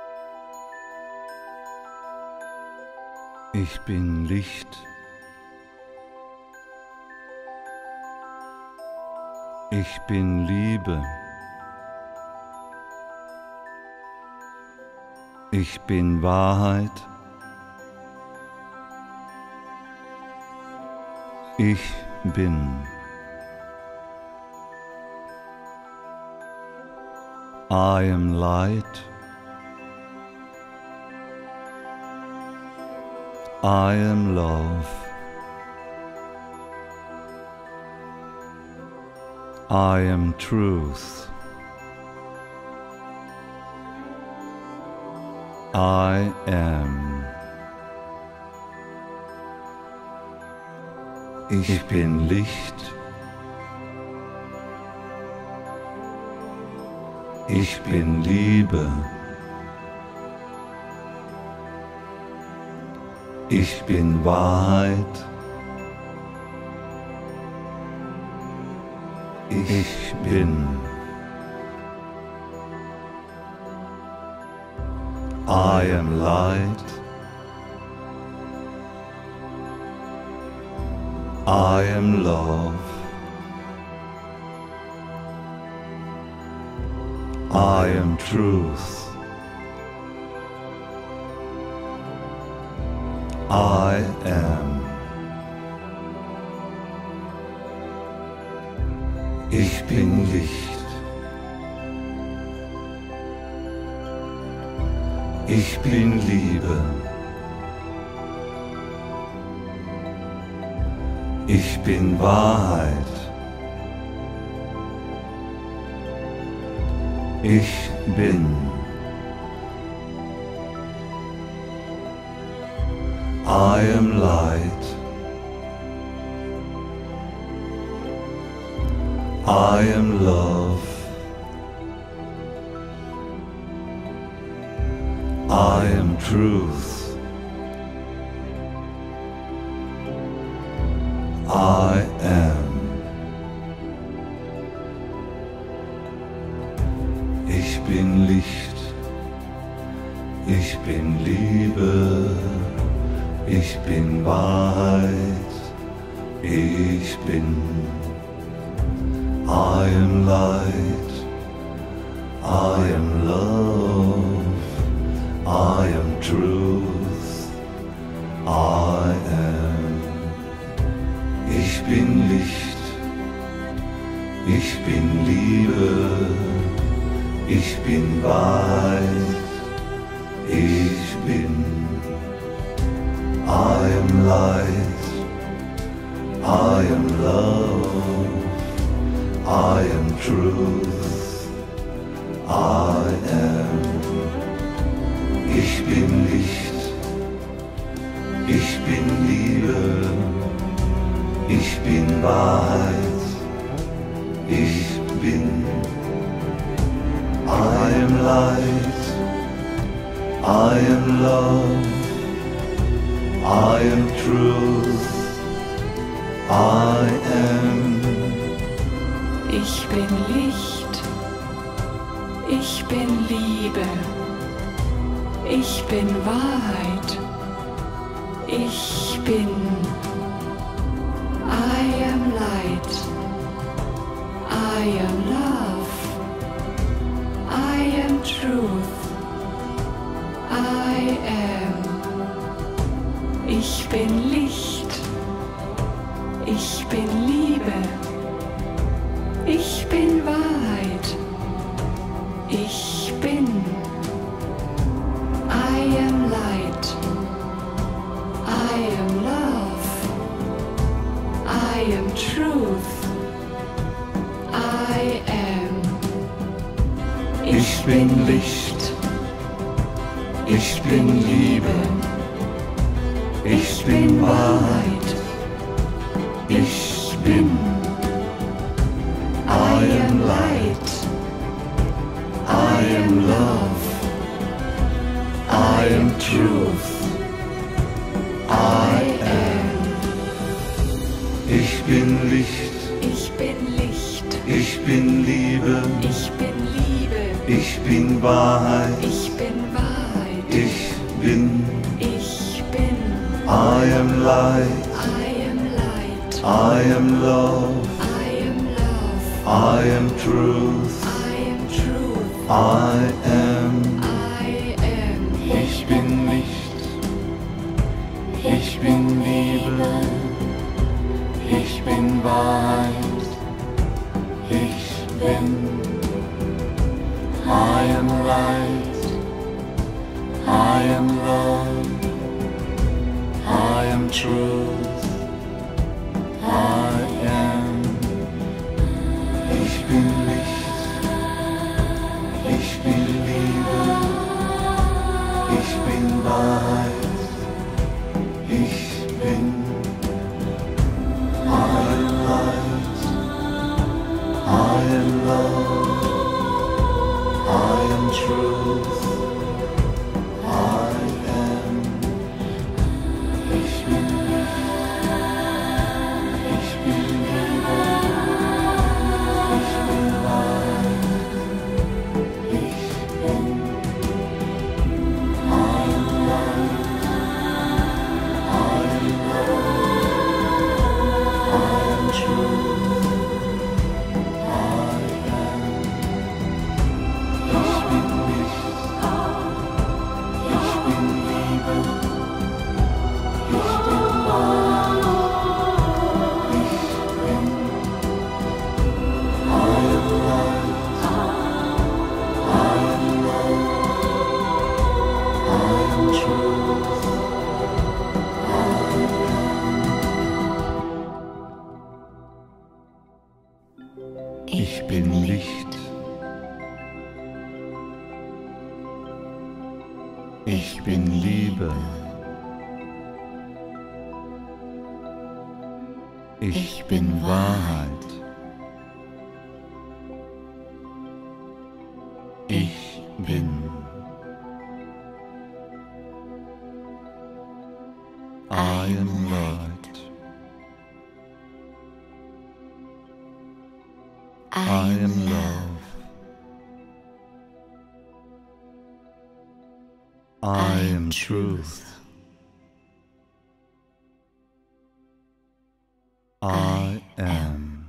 Speaker 1: Ich bin Licht Ich bin Liebe. Ich bin Wahrheit. Ich bin. I am light. I am love. I am truth. I am. Ich bin Licht. Ich bin Liebe. Ich bin Wahrheit. Ich bin. I am light. I am love. I am truth. I am. Ich bin Licht. Ich bin Liebe. Ich bin Wahrheit. Ich bin. I am light. I am love. I am truth. I am. Ich bin Licht. Ich bin Liebe. Ich bin Wahrheit. Ich bin. I am light, I am love, I am truth, I am. Ich bin Licht, ich bin Liebe, ich bin Wahrheit, ich bin. I am light, I am love, I am truth, I am. Ich bin Licht, ich bin Liebe, ich bin Wahrheit, ich bin. I am light, I am love, I am truth, I am.
Speaker 4: Ich bin Licht, ich bin Liebe, ich bin Wahrheit, ich bin. I am light, I am love, I am truth, I am. Ich bin Licht, ich bin Liebe. Ich bin Wahrheit, ich bin. I am light, I am love, I am truth, I am.
Speaker 1: Ich bin Licht, ich bin Liebe, ich bin Wahrheit, ich bin. I am light, I am love, I am truth, I am. Ich bin Licht,
Speaker 4: Ich bin Licht,
Speaker 1: ich bin Liebe,
Speaker 4: ich bin Liebe,
Speaker 1: ich bin Wahrheit,
Speaker 4: ich bin Wahrheit,
Speaker 1: ich bin.
Speaker 4: ich bin.
Speaker 1: I am light,
Speaker 4: I am light,
Speaker 1: I am love,
Speaker 4: I am love,
Speaker 3: I am truth. I am. Ich bin Licht. Ich bin Liebe. Ich bin Wahrheit. Ich bin. I am light. I am love. I am truth. I am. Ich bin Licht. Ich bin Liebe. Ich bin Wahrheit. Ich bin. I am light. I am love. I am truth. I am. Ich bin Licht. Ich bin Liebe. Ich bin Wahrheit. Ich bin. I am light. I am love. I am truth. I am. Ich bin Licht. Ich bin Liebe. Ich bin Wahrheit. Ich bin. I am light. I am love. I am truth. Ich bin Licht. Ich bin Liebe. Ich bin Wahrheit. Ich bin. I am light. I am love. I am truth. I am.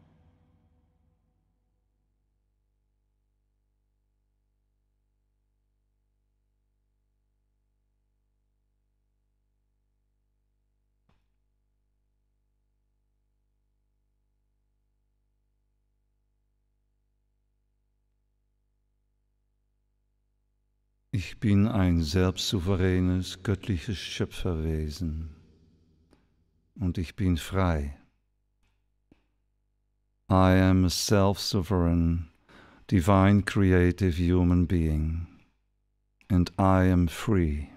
Speaker 3: Ich bin ein selbstsouveränes, göttliches Schöpferwesen und ich bin frei. I am a self-sovereign, divine creative human being and I am free.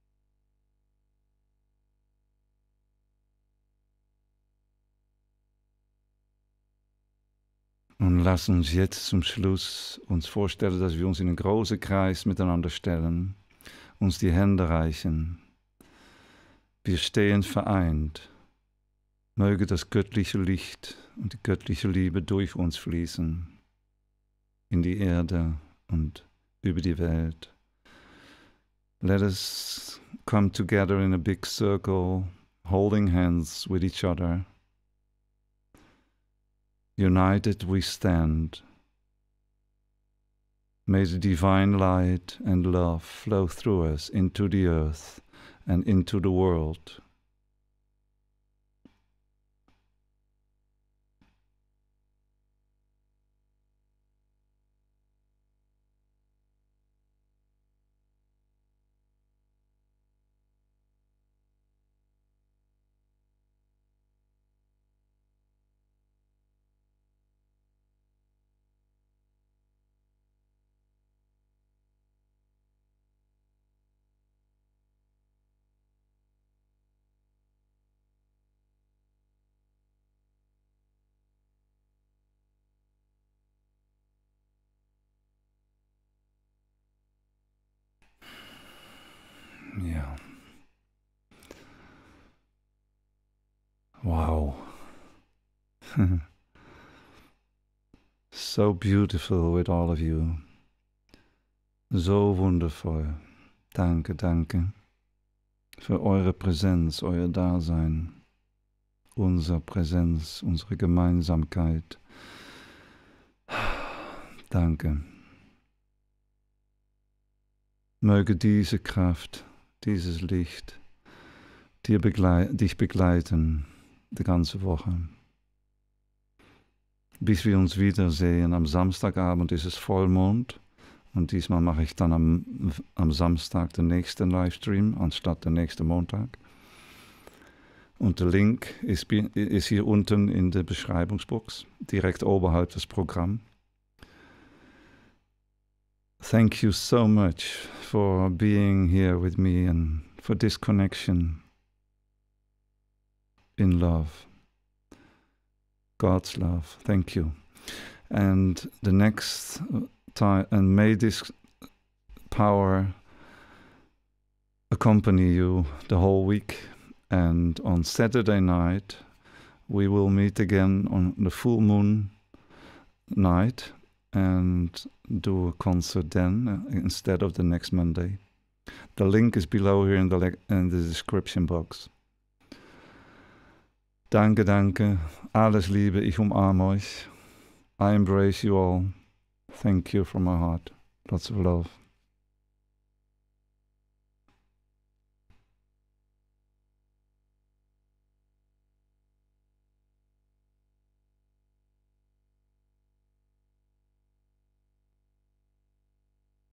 Speaker 3: Und lass uns jetzt zum Schluss uns vorstellen, dass wir uns in einen großen Kreis miteinander stellen, uns die Hände reichen. Wir stehen vereint. Möge das göttliche Licht und die göttliche Liebe durch uns fließen, in die Erde und über die Welt. Let us come together in a big circle, holding hands with each other. United we stand. May the divine light and love flow through us into the earth and into the world. Ja. Wow. So beautiful with all of you. So wundervoll. Danke, danke für eure Präsenz, euer Dasein, unsere Präsenz, unsere Gemeinsamkeit.
Speaker 1: Danke. Möge diese Kraft, dieses Licht dich begleiten die ganze Woche. Bis wir uns wiedersehen. Am Samstagabend ist es Vollmond und diesmal mache ich dann am Samstag den nächsten Livestream anstatt der nächsten Montag. Und der Link ist hier unten in der Beschreibungsbox, direkt oberhalb des Programms. Thank you so much for being here with me and for this connection in love. God's love. Thank you. And the next time, and may this power accompany you the whole week. And on Saturday night, we will meet again on the full moon night and do a concert then instead of the next Monday. The link is below here in the description box. Danke, danke. Alles Liebe, ich umarme euch. I embrace you all. Thank you from my heart. Lots of love.